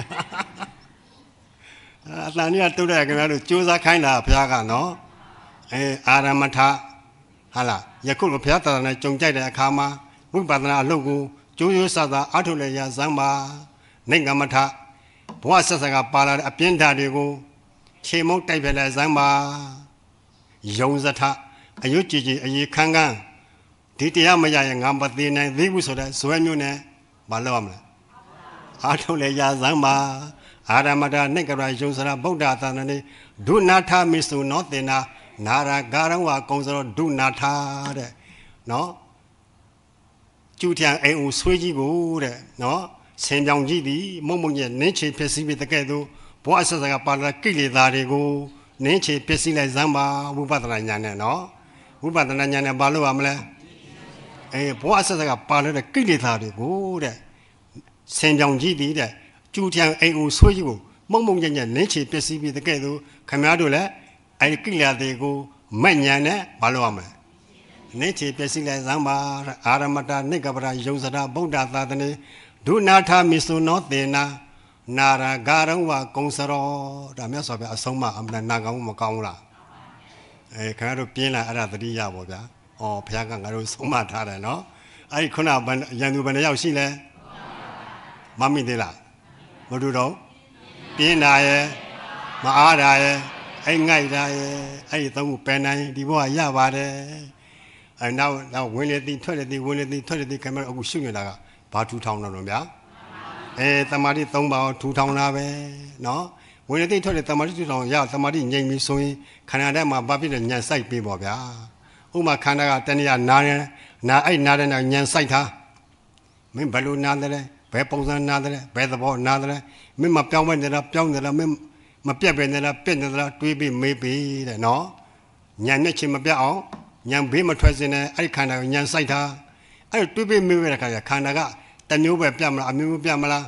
အလှန်ကြီးကတိုးတယ်ခင်ဗျားတို့ကြိုးစားခိုင်းတာဘုရားကနော်အဲအာရမထဟာလားယခုဘုရားသာသနာကြုံကြိုက်တဲ့အခါမှာဝိပဿနာအလုပ်ကိုကြိုးရိုးစသာအားထုတ်လိုက်ရစမ်းပါနိုင်ကမထဘဝဆက်ဆက်ကပါလာတဲ့အပြင်းဓာတ်တွေကိုခြေမုံတိုက်ဖက်လိုက်စမ်းပါယုံစထအယုကြည်ကြည်အည်ခန်းခန်းဒီတရားမရရင်ငါမသိနိုင်သေးဘူးဆိုတဲ့ဇွဲမျိုးနဲ့မလုပ်ရမလားအားထုတ်လိုက်ရစမ်းပါအာရမတာနိုင်ကရယုံစရာဗုဒ္ဓသာသနာဒုနာထမိစုနောသေနာနာရဂါရံဝကုံစရောဒုနာထတဲ့နော်ကျူထံအိမ်ဦးဆွေးကြီးကိုတဲ့နော်ဆင်ပြောင်ကြီးသည်မုံမုံရဲ့နင်းချေဖြစ်စီပြီးတကဲ့သို့ဘဝဆက်ဆက်ကပါလာကိလေသာတွေကိုနင်းချေဖြစ်စီလိုက်စမ်းပါဝိပဿနာဉာဏ်နဲ့နော်ဝိပဿနာဉာဏ်နဲ့ဘာလို့ရမလဲအေးဘဝဆက်ဆက်ကပါလာတဲ့ကိလေသာတွေကိုတဲ့ဆင်ပြောင်ကြီးသည်တဲ့ကျူထံအိမ်ဦးဆွေးကြီးကိုမုံမုံညံ့ညံ့နင်းချေပစ္စည်းပြီးတကဲ့သို့ခမည်းတော်လည်းအဲဒီကိလေသာတွေကိုမက်ညံနဲ့ဘာလို့ရမလဲနင်းချေပစ္စည်းလိုက်စမ်းပါအာရမတာနိကပရယုံစတာဗုဒ္ဓသာသနေဒုနာထမိစုနောသေနာနာရဂါရံဝကုံစရောဒါမြတ်စွာဘုရားအဆုံးမအမှန်နာကောင်းမကောင်းလားအဲခင်ဗျားတို့ပြင်းလာအဲ့ဒါသတိရပါဗျာဩဘုရားကငါတို့ဆုံးမထားတယ်နော်အဲ့ဒီခုနရန်သူဘယ်နှယောက်ရှိလဲဟ Mami de la. Modudo. Pina ye. Maada ye. Ay ngay da ye. Ay tongu penay. Di boa ya bade. And now, now, when it the toilet, the when it the toilet, the camera of Sunga, part two town on ya. Eh, Tamadi Tomba, two town ave, no? When they told the Tamadi to ya, Tamadi, Jamie Sui, Canada, my baby, and Yan Sai people, ya. Uma Canada, Tania, Nana, Na, I Nada, and Yan Saita. Min Balu Nadre, Pepos and Nadre, Beatable Nadre, Min my Piawan that up, Pion that I mean, my Piaban that up, Pen that up, to be maybe, no? Yan Nichi Mabia. Young Bima President, I kind of Yan Saita. I do be moving like a Kanaga, the new web Yamla, a new Yamala.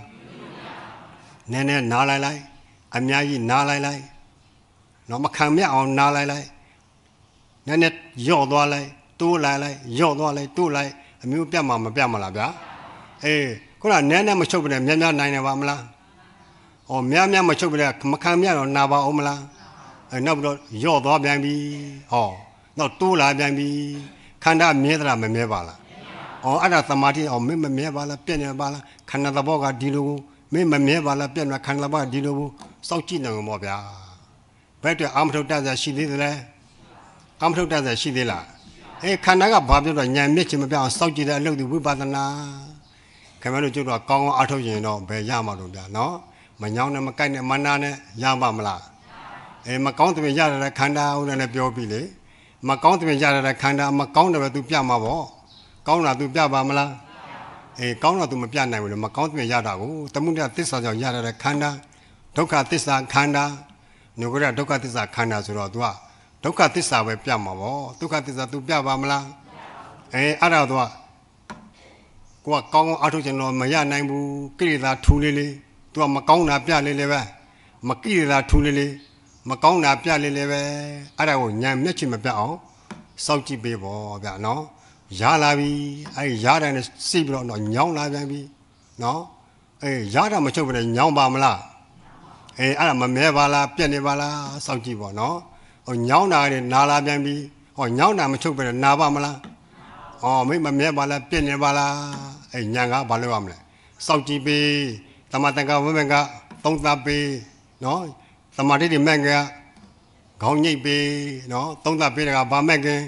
Nene Nalai, Amyai Nalai, no Macamia on Nalai. Nene Yodwale, two Lale, Yodwale, two Lai, a new Yamma Yamala. Eh, could I Nana Machoba, Mia Nine of Amla? Or Mia Machoba, Macamia or Nava Omala? And no Yodwa Bambi. Oh. No, two la baby, Kanda Medra Mevala. Or other Tamati or Mima Mevala, Penabala, Canada Boga Dilu, Mima Mevala, Pena Canaba Dilu, Sauchino Mobia. Better Amto does she did there. Amto does she did la. Eh, Kanaga Babu and Yan Mitchim about Sauchi that looked the Wibadana. Camero to a Congo Auto, you know, Bayama, no? Mayana Macana Manana, Yamamla. Eh, Macon to be Yara Kanda and a Biobile. My country Yara Kanda, my counter to Piama, Kauna to Piabamala, a Kauna to Mapiana with my country Yada, Tamunda Tissa Yara Kanda, Toka Tissa Kanda, Nugura Toka Tissa Kanda Zuradua, Toka Tissa with Piama, Toka Tissa to Piabamala, a Aradua, Qua Kong Autogeno Mayanamu, Kirida Tulili, to a Macona Pialeva, Makira Tulili. Macona Piali leve, Arao, Yam Mitchim about Sauti Bebo, no? Yalavi, I Yara and Sibro, no, Yon Lavi, no? A Yara Machover and Yon Bamla, a Aramamevala, Pianivala, Sauti, no? Or Yona and Nala Bambi, or Yona Machover and Navamala, or Mimabala, Pianivala, a Yanga Baluamle, Sauti B, Tamatanga Womenga, Tonga B, no? Somebody the manga, Gony be, no, don't that be a bar magging.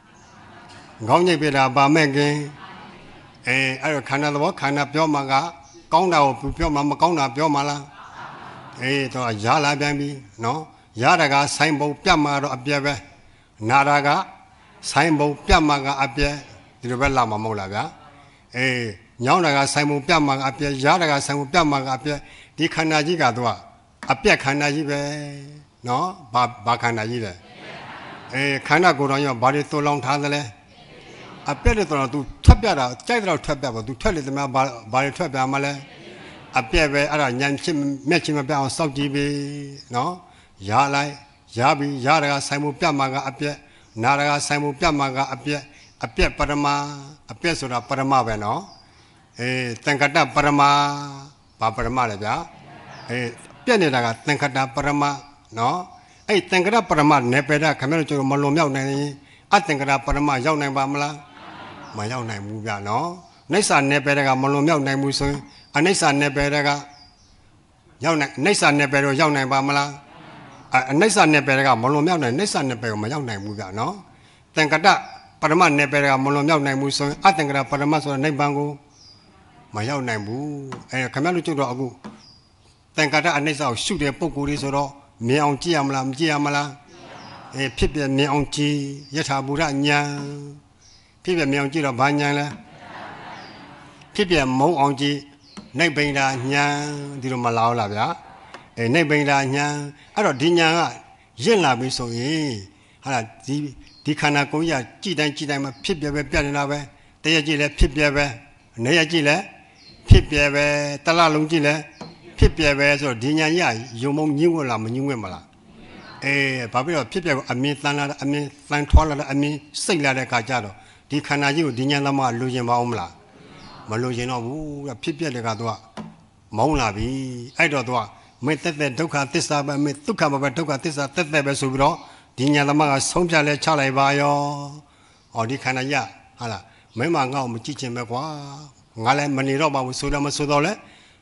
Gony be a bar magging. Eh, I can't walk, kind of your maga, Gona, Pupio Mamma Gona, Biomala. Eh, to a Yala baby, no, Yadaga, Simbo, Piamaro, Abieve, Nadaga, Simbo, Piamaga, Abie, the Bella Mamolaga. Eh, Yanaga, Simon Piamaga, Abie, Yadaga, Simon Piamaga, Abie, the Kanajiga doa. A peck Kanajibe, no, Bakanajibe. A Kana go on your body so long time. A peddler to Tapia, Chadra Tapia, to tell it about body Tapia Male. A peer at a Yan matching about South G B, no, Yalai, Yabi, Yara, Simon Piamaga appear, Nara, Simon Piamaga appear, a peer Parama, a peer of Parama, no, a Tankata Parama, Paparama, a Pianida, Tankata Parama, no, a Tankata Parama, Nepeda, Camino to Malomia, I think that Parama, Yauna Bamla, my Yauna Mubia, no, Nesa Nepeda, Malomia, Namuso, and Nesa Nepeda, Yauna, Nesa Nepeda, Yauna Bamla, and Nesa Nepeda, Malomia, and Nesa Nepeda, my Yauna Mubia, no, Tankata Parama Nepeda, Malomia, Namuso, I think that Parama, Nebango, my Yauna Mu, and Camino to Ragu. Tankata and Nesa shoot a Pokuris or Meon Giamla, Giamala. A people meonchi, Yataburanya, people meonchi of Banyala, people mo onji, Nebenda Nya, Dirumala, a Nebenda Nya, I don't dinya, Yella be so ye, Hala, Dicanacoya, Gidan Gidam, people be Pianave, Deagile, Pipiave, Neagile, Pipiave, Talalungile, Pipiave, or Dinya, Yumon Yulam, Yumala. Eh, Pablo, people, I mean, I mean, Fan Toilet, I mean, sing like a cajado. Di Canayu, Dinyanama, Lujan Maumla. Malujino, a people de Gadua. Mauna be, I don't know. Met the Doka Tissa, but met Tuka about Doka Tissa, Tete Besubro, Dinyanama, Sonjale Chale Bayo, or Di Canaya, Hala, Memanga, Muchichi Megua, Ngale Maniroba with Sudama Sudole,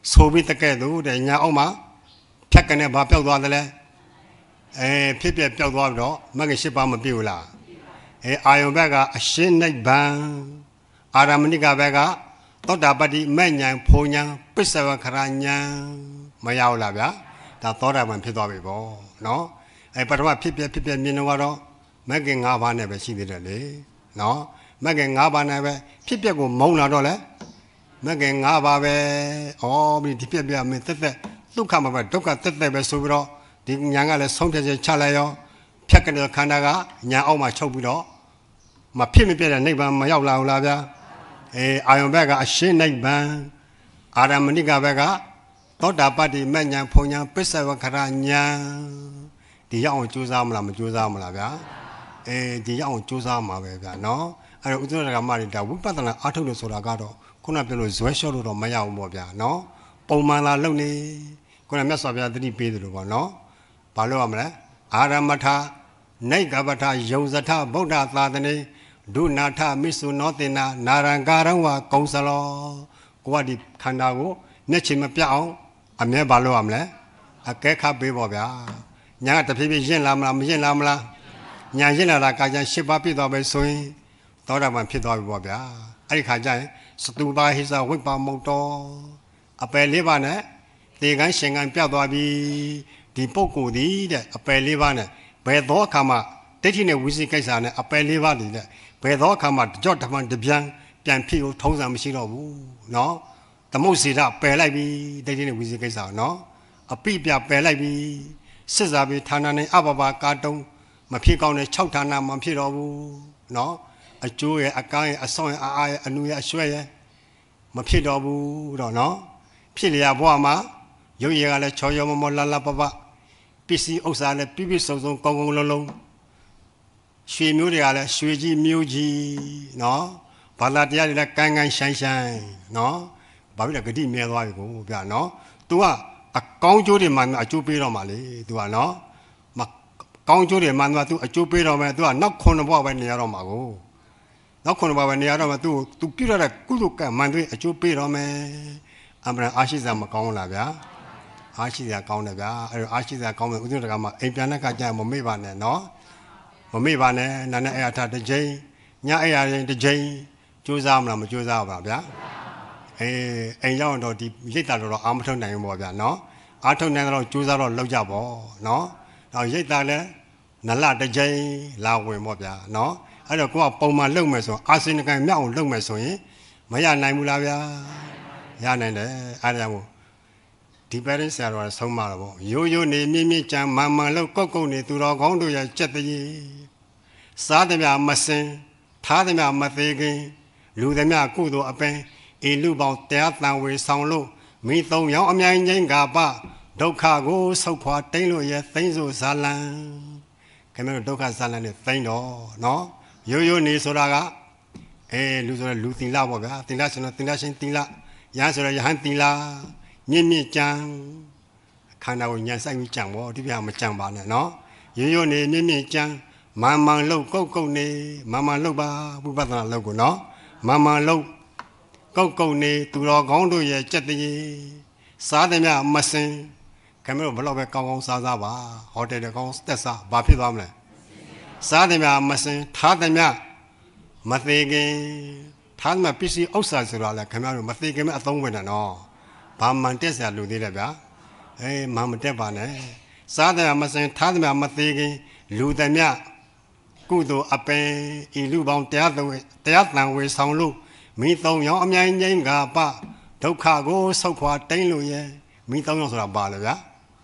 ဆိုပြီးတကဲ့သို့တဲ့ညာအောင်မှာဖြတ်ကနေဘာပြောက်သွားတယ်လဲအဲဖြစ်ပြပြောက်သွားပြီးတော့မဂ္ဂင်၈ပါးမပြည့်ဘူးလားအဲအာယုံဘက်ကအရှင်းနိဗ္ဗာန်အာရမဏိကဘက်ကသောတာပတ္တိမဲ့ညာဖုံညာပစ္စဝခရညာမရောက်လားဗျာဒါသောတာပန်ဖြစ်သွားပြီပေါ့နော်အဲပထမဖြစ်ပြဖြစ်ပြမြင်တော့မဂ္ဂင်၅ပါးနဲ့ပဲရှိသေးတယ်လေနော်မဂ္ဂင်၅ပါးနဲ့ပဲဖြစ်ပြကိုမုံလာတော့လဲမဂ္ဂင်၅ပါးပဲဩဒီဖြစ်ပြမင်းသက်သက်ဒုက္ခမှာပဲဒုက္ခသက်သက်ပဲဆိုပြီးတော့ဒီညာကလည်းဆုံးဖြတ်ချက်ချလိုက်ရောဖြတ်ကနေခန္ဓာကညာအောက်မှာချုပ်ပြီးတော့မဖြစ်မပြတဲ့နိဗ္ဗာန်မရောက်လာဘူးလားဗျာအဲအာယုံဘက်ကအရှင်းနိဗ္ဗာန်အာရမဏိကဘက်ကသောတာပတ္တိမဉ္ဇဉ်ဖုံညာပစ္စဝခရညာဒီရောက်အောင်ကြိုးစားမလားမကြိုးစားမလားဗျာအဲဒီရောက်အောင်ကြိုးစားမှာပဲဗျာနော်အဲ့တော့ဥဒ္ဒရကမတွေဒါဝိပဿနာအားထုတ်လို့ဆိုတာကတော့ခုနပြောလို့ဇွဲလျှော့လို့တော့မရဘူးပေါ့ဗျာနော်ပုံမှန်လာလုပ်နေခုနမြတ်စွာဘုရားသတိပေးတယ်လို့ပေါ့နော်ဘာလို့ရမလဲအာရမထနိဂဗထယုံဇထဗုဒ္ဓသာသနေဒုနာထမိစုနောတေနာနာရံကာရံဝကုံစလောကိုကဒီခန္ဓာကိုမျက်ချင်မပြအောင်အမြဲဘာလို့ရမလဲအကဲခတ်ပေးပေါ့ဗျာညာတဖြည်းဖြည်းရင့်လာမလားမရင့်လာမလားညာရင့်လာတာကာယရှစ်ပါးပြည့်သွားပဲဆိုရင်သောတာပန်ဖြစ်သွားပြီပေါ့ဗျာအဲ့ဒီခါကျရင်စတုပါဟိစဝိပါမုတ်တော်အပယ်လေးပါးနဲ့တေကန်းရှင်ကန်းပြတ်သွားပြီဒီပုဂ္ဂိုလ်ဒီတဲ့အပယ်လေးပါးနဲ့ဘယ်သောအခါမှဒိဋ္ဌိနဲ့ဝိသိကိစ္စနဲ့အပယ်လေးပါးတွေနဲ့ဘယ်သောအခါမှကြော့တမန်တပြန်ပြန်ဖြစ်လို့ထုံးစံမရှိတော့ဘူးနော်သမုတ်စီရပယ်လိုက်ပြီဒိဋ္ဌိနဲ့ဝိသိကိစ္စနော်အပိပြပယ်လိုက်ပြီစစ်စားပြီဌာနနဲ့အဘဘကာတုံးမဖြစ်ကောင်းတဲ့၆ဌာနမဖြစ်တော့ဘူးနော်အကျိုးရဲ့အကန်းရဲ့အဆောင်ရဲ့အာရဲ့အနုရဲ့အရွှဲရဲ့မဖြစ်တော့ဘူးတော့နော်ဖြစ်လျာဘဝမှာရုပ်ရည်ကလည်းချော်ချော်မမောလလပပပစ္စည်းဥစ္စာလည်းပြည့်ပြည့်စုံစုံကောင်းကောင်းလုံးလုံးရွှေမျိုးတွေကလည်းရွှေကြီးမျိုးကြီးနော်ဘာသာတရားတွေလည်းကန်းကန်းရှိုင်းရှိုင်းနော်ဘာဖြစ်လဲဂတိမြဲသွားပြီကိုဗျာနော် तू ကအကောင်းကျိုးတွေမှအကျိုးပေးတော့မှလေ तू ကနော်မကောင်းကျိုးတွေမှ तू အကျိုးပေးတော့မယ် तू ကနောက်ခုနှစ်ဘဝပဲနေရတော့မှာကိုနောက်ခုနှစ်ဘဝပဲနေရတော့မှ तू तू ပြရတဲ့ကုသိုလ်ကံမှန်တွေအကျိုးပေးတော့မယ်အမှန်အားရှိစရာမကောင်းလားဗျာအားရှိစရာကောင်းတယ်ဗျာအဲ့တော့အားရှိစရာကောင်းတယ်ဥဒ္ဒရကမှာအိမ်ပြန်တဲ့ခါကျရင်မမေ့ပါနဲ့နော်မမေ့ပါနဲ့နာနဲ့အဲ့အထာတစ်ချိန်ညအဲ့ရရင်တစ်ချိန်ကြိုးစားမလားမကြိုးစားပါဗျာအေးအိမ်ရောက်တော့ဒီရိတ်တာတော့အာမထုတ်နိုင်ဘူးပေါ့ဗျာနော်အားထုတ်နိုင်တော့ကြိုးစားတော့လောက်ကြပေါ့နော်နောက်ရိတ်တာလည်းနလတစ်ချိန်လာဝင်ပေါ့ဗျာနော်အဲ့တော့ကိုကပုံမှန်လုပ်မယ်ဆိုအာစင်ကံမြောက်အောင်လုပ်မယ်ဆိုရင်မရနိုင်ဘူးလားဗျာရနိုင်တယ်အားရမို့ဒီပဲရင်းဆရာတော်ဆုံးမတော့ဗောရိုးရိုးနေမြင့်မြင့်ကြံမန်မန်လောက်ကုတ်ကုတ်နေသူတော်ကောင်းတို့ရဲ့ကြက်တည်းစားသည်များမစင်ထားသည်များမသေးခင်လူသည်များကုသိုလ်အပင်ဤလူပေါင်းတရားတန်ဝေဆောင်လို့မိသုံးယောက်အမြိုင်ချင်းကပဒုက္ခကိုဆုတ်ခွာတိမ့်လို့ရဲ့သိမ့်ဆိုဇာလံခင်ဗျားတို့ဒုက္ခဇာလံနဲ့သိမ့်တော့နော်ရိုးရိုးနေဆိုတာကအဲလူဆိုတော့လူသီလပေါ့ဗျာသီလဆိုတော့သီလရှင်သီလရဟန်းဆိုတော့ယဟန်သီလမြင့်မြင့်ကြံခန္ဓာကိုညံဆိုင်ပြီးကြံပေါ့ဒီပြမကြံပါနဲ့နော်ရိုးရိုးနေမြင့်မြင့်ကြံမန်မန်လှုပ်ကုတ်ကုတ်နေမန်မန်လှုပ်ပါဝိပဿနာလှုပ်ကိုနော်မန်မန်လှုပ်ကုတ်ကုတ်နေသူတော်ကောင်းတို့ရဲ့ကြက်တည်းစားသည်များမစင်ခင်ဗျားတို့ဘယ်တော့ပဲကောင်းကောင်းစားစားပါဟိုတယ်တွေကောင်းတက်စားဘာဖြစ်သွားမလဲစားသည်များမစင်ထားသည်များမသေးခင်ထားသည်များပစ္စည်းဥစ္စာဆိုတော့လေခင်ဗျားတို့မသေးခင်မဲ့အသုံးဝင်တယ်နော်ဘာမှန်တက်စရာလူသေးတယ်ဗျာအေးမမတက်ပါနဲ့စားသည်များမစင်ထားသည်များမသေးခင်လူသည်များကုသိုလ်အပင်ဤလူပေါင်းတရားသွေတရားတန်ဝေဆောင်လို့မိသုံးယောက်အမြိုင်ငိမ့်ကပဒုက္ခကိုဆုတ်ခွာတိမ့်လို့ရဲ့မိသုံးယောက်ဆိုတာဘာလဲဗျာ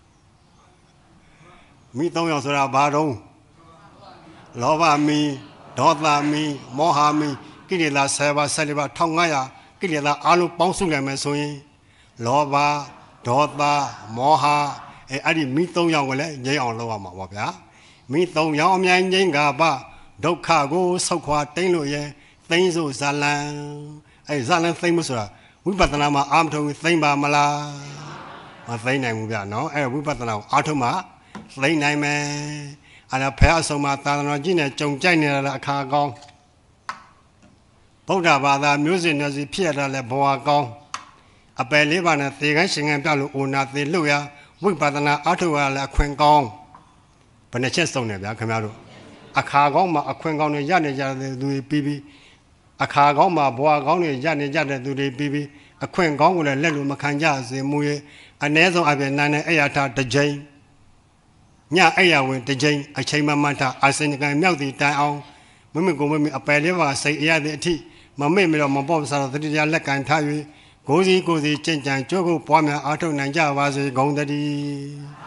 မိသုံးယောက်ဆိုတာဘာတော့လောဘမီဒေါသမီမောဟမီကိလေသာဆယ်ပါးဆယ်လေးပါးတစ်ငါးရာကိလေသာအလုံးပေါင်းစုနိုင်မယ်ဆိုရင်လောဘဒေါသမောဟအဲအဲ့ဒီမိသုံးယောက်ကိုလည်းငြိမ်းအောင်လုပ်ရမှာပေါ့ဗျာမိသုံးယောက်အမြိုင်ငိမ့်ကပဒုက္ခကိုဆုတ်ခွာတိမ့်လို့ရဲ့သိမ့်ဆိုဇာလံအဲဇာလံသိမ့်မဆိုတာဝိပဿနာမှာအာမထုံသိမ့်ပါမလားမသိမ့်နိုင်ဘူးဗျာနော်အဲဝိပဿနာကိုအာထုံမှာသိမ့်နိုင်မယ်အဲ့ဒါဖះအဆုံးမှာသာသနာကြီးနဲ့ကြုံကြိုက်နေတာအခါကောင်းဗုဒ္ဓဘာသာမျိုးစင်မျိုးစီဖြစ်ရတာလဲဘဝကောင်းအပယ်လေးပါးနဲ့သေခန်းရှင်ခံပြလို့အိုနာသေလို့ရဝိပဿနာအထုရလည်းအခွင့်ကောင်းဘယ်နှချက်စုံနေဗျာခင်ဗျားတို့အခါကောင်းမှာအခွင့်ကောင်းတွေရနေကြတဲ့သူတွေပြီးပြီးအခါကောင်းမှာဘဝကောင်းတွေရနေကြတဲ့သူတွေပြီးပြီးအခွင့်ကောင်းကိုလည်းလက်လို့မခံကြစေမူရဲ့အ ਨੇ ဆုံးအပြင်နာနဲ့အဲ့ရထားတစ်ကြိမ်ညအဲ့ရဝင်တစ်ကြိမ်အချိန်မှမှတ်ထားအစင်ကံမြောက်တည်တိုင်အောင်မမေကိုမမေအပယ်လေးပါစိတ်အရတဲ့အထိမမေ့မလို့မပေါ့စားတော့တတိယလက်ကန်ထား၍ကိုစီကိုစီကြင်ကြံကြိုးကိုပွားများအားထုတ်နိုင်ကြပါစေဂုဏ်တည်း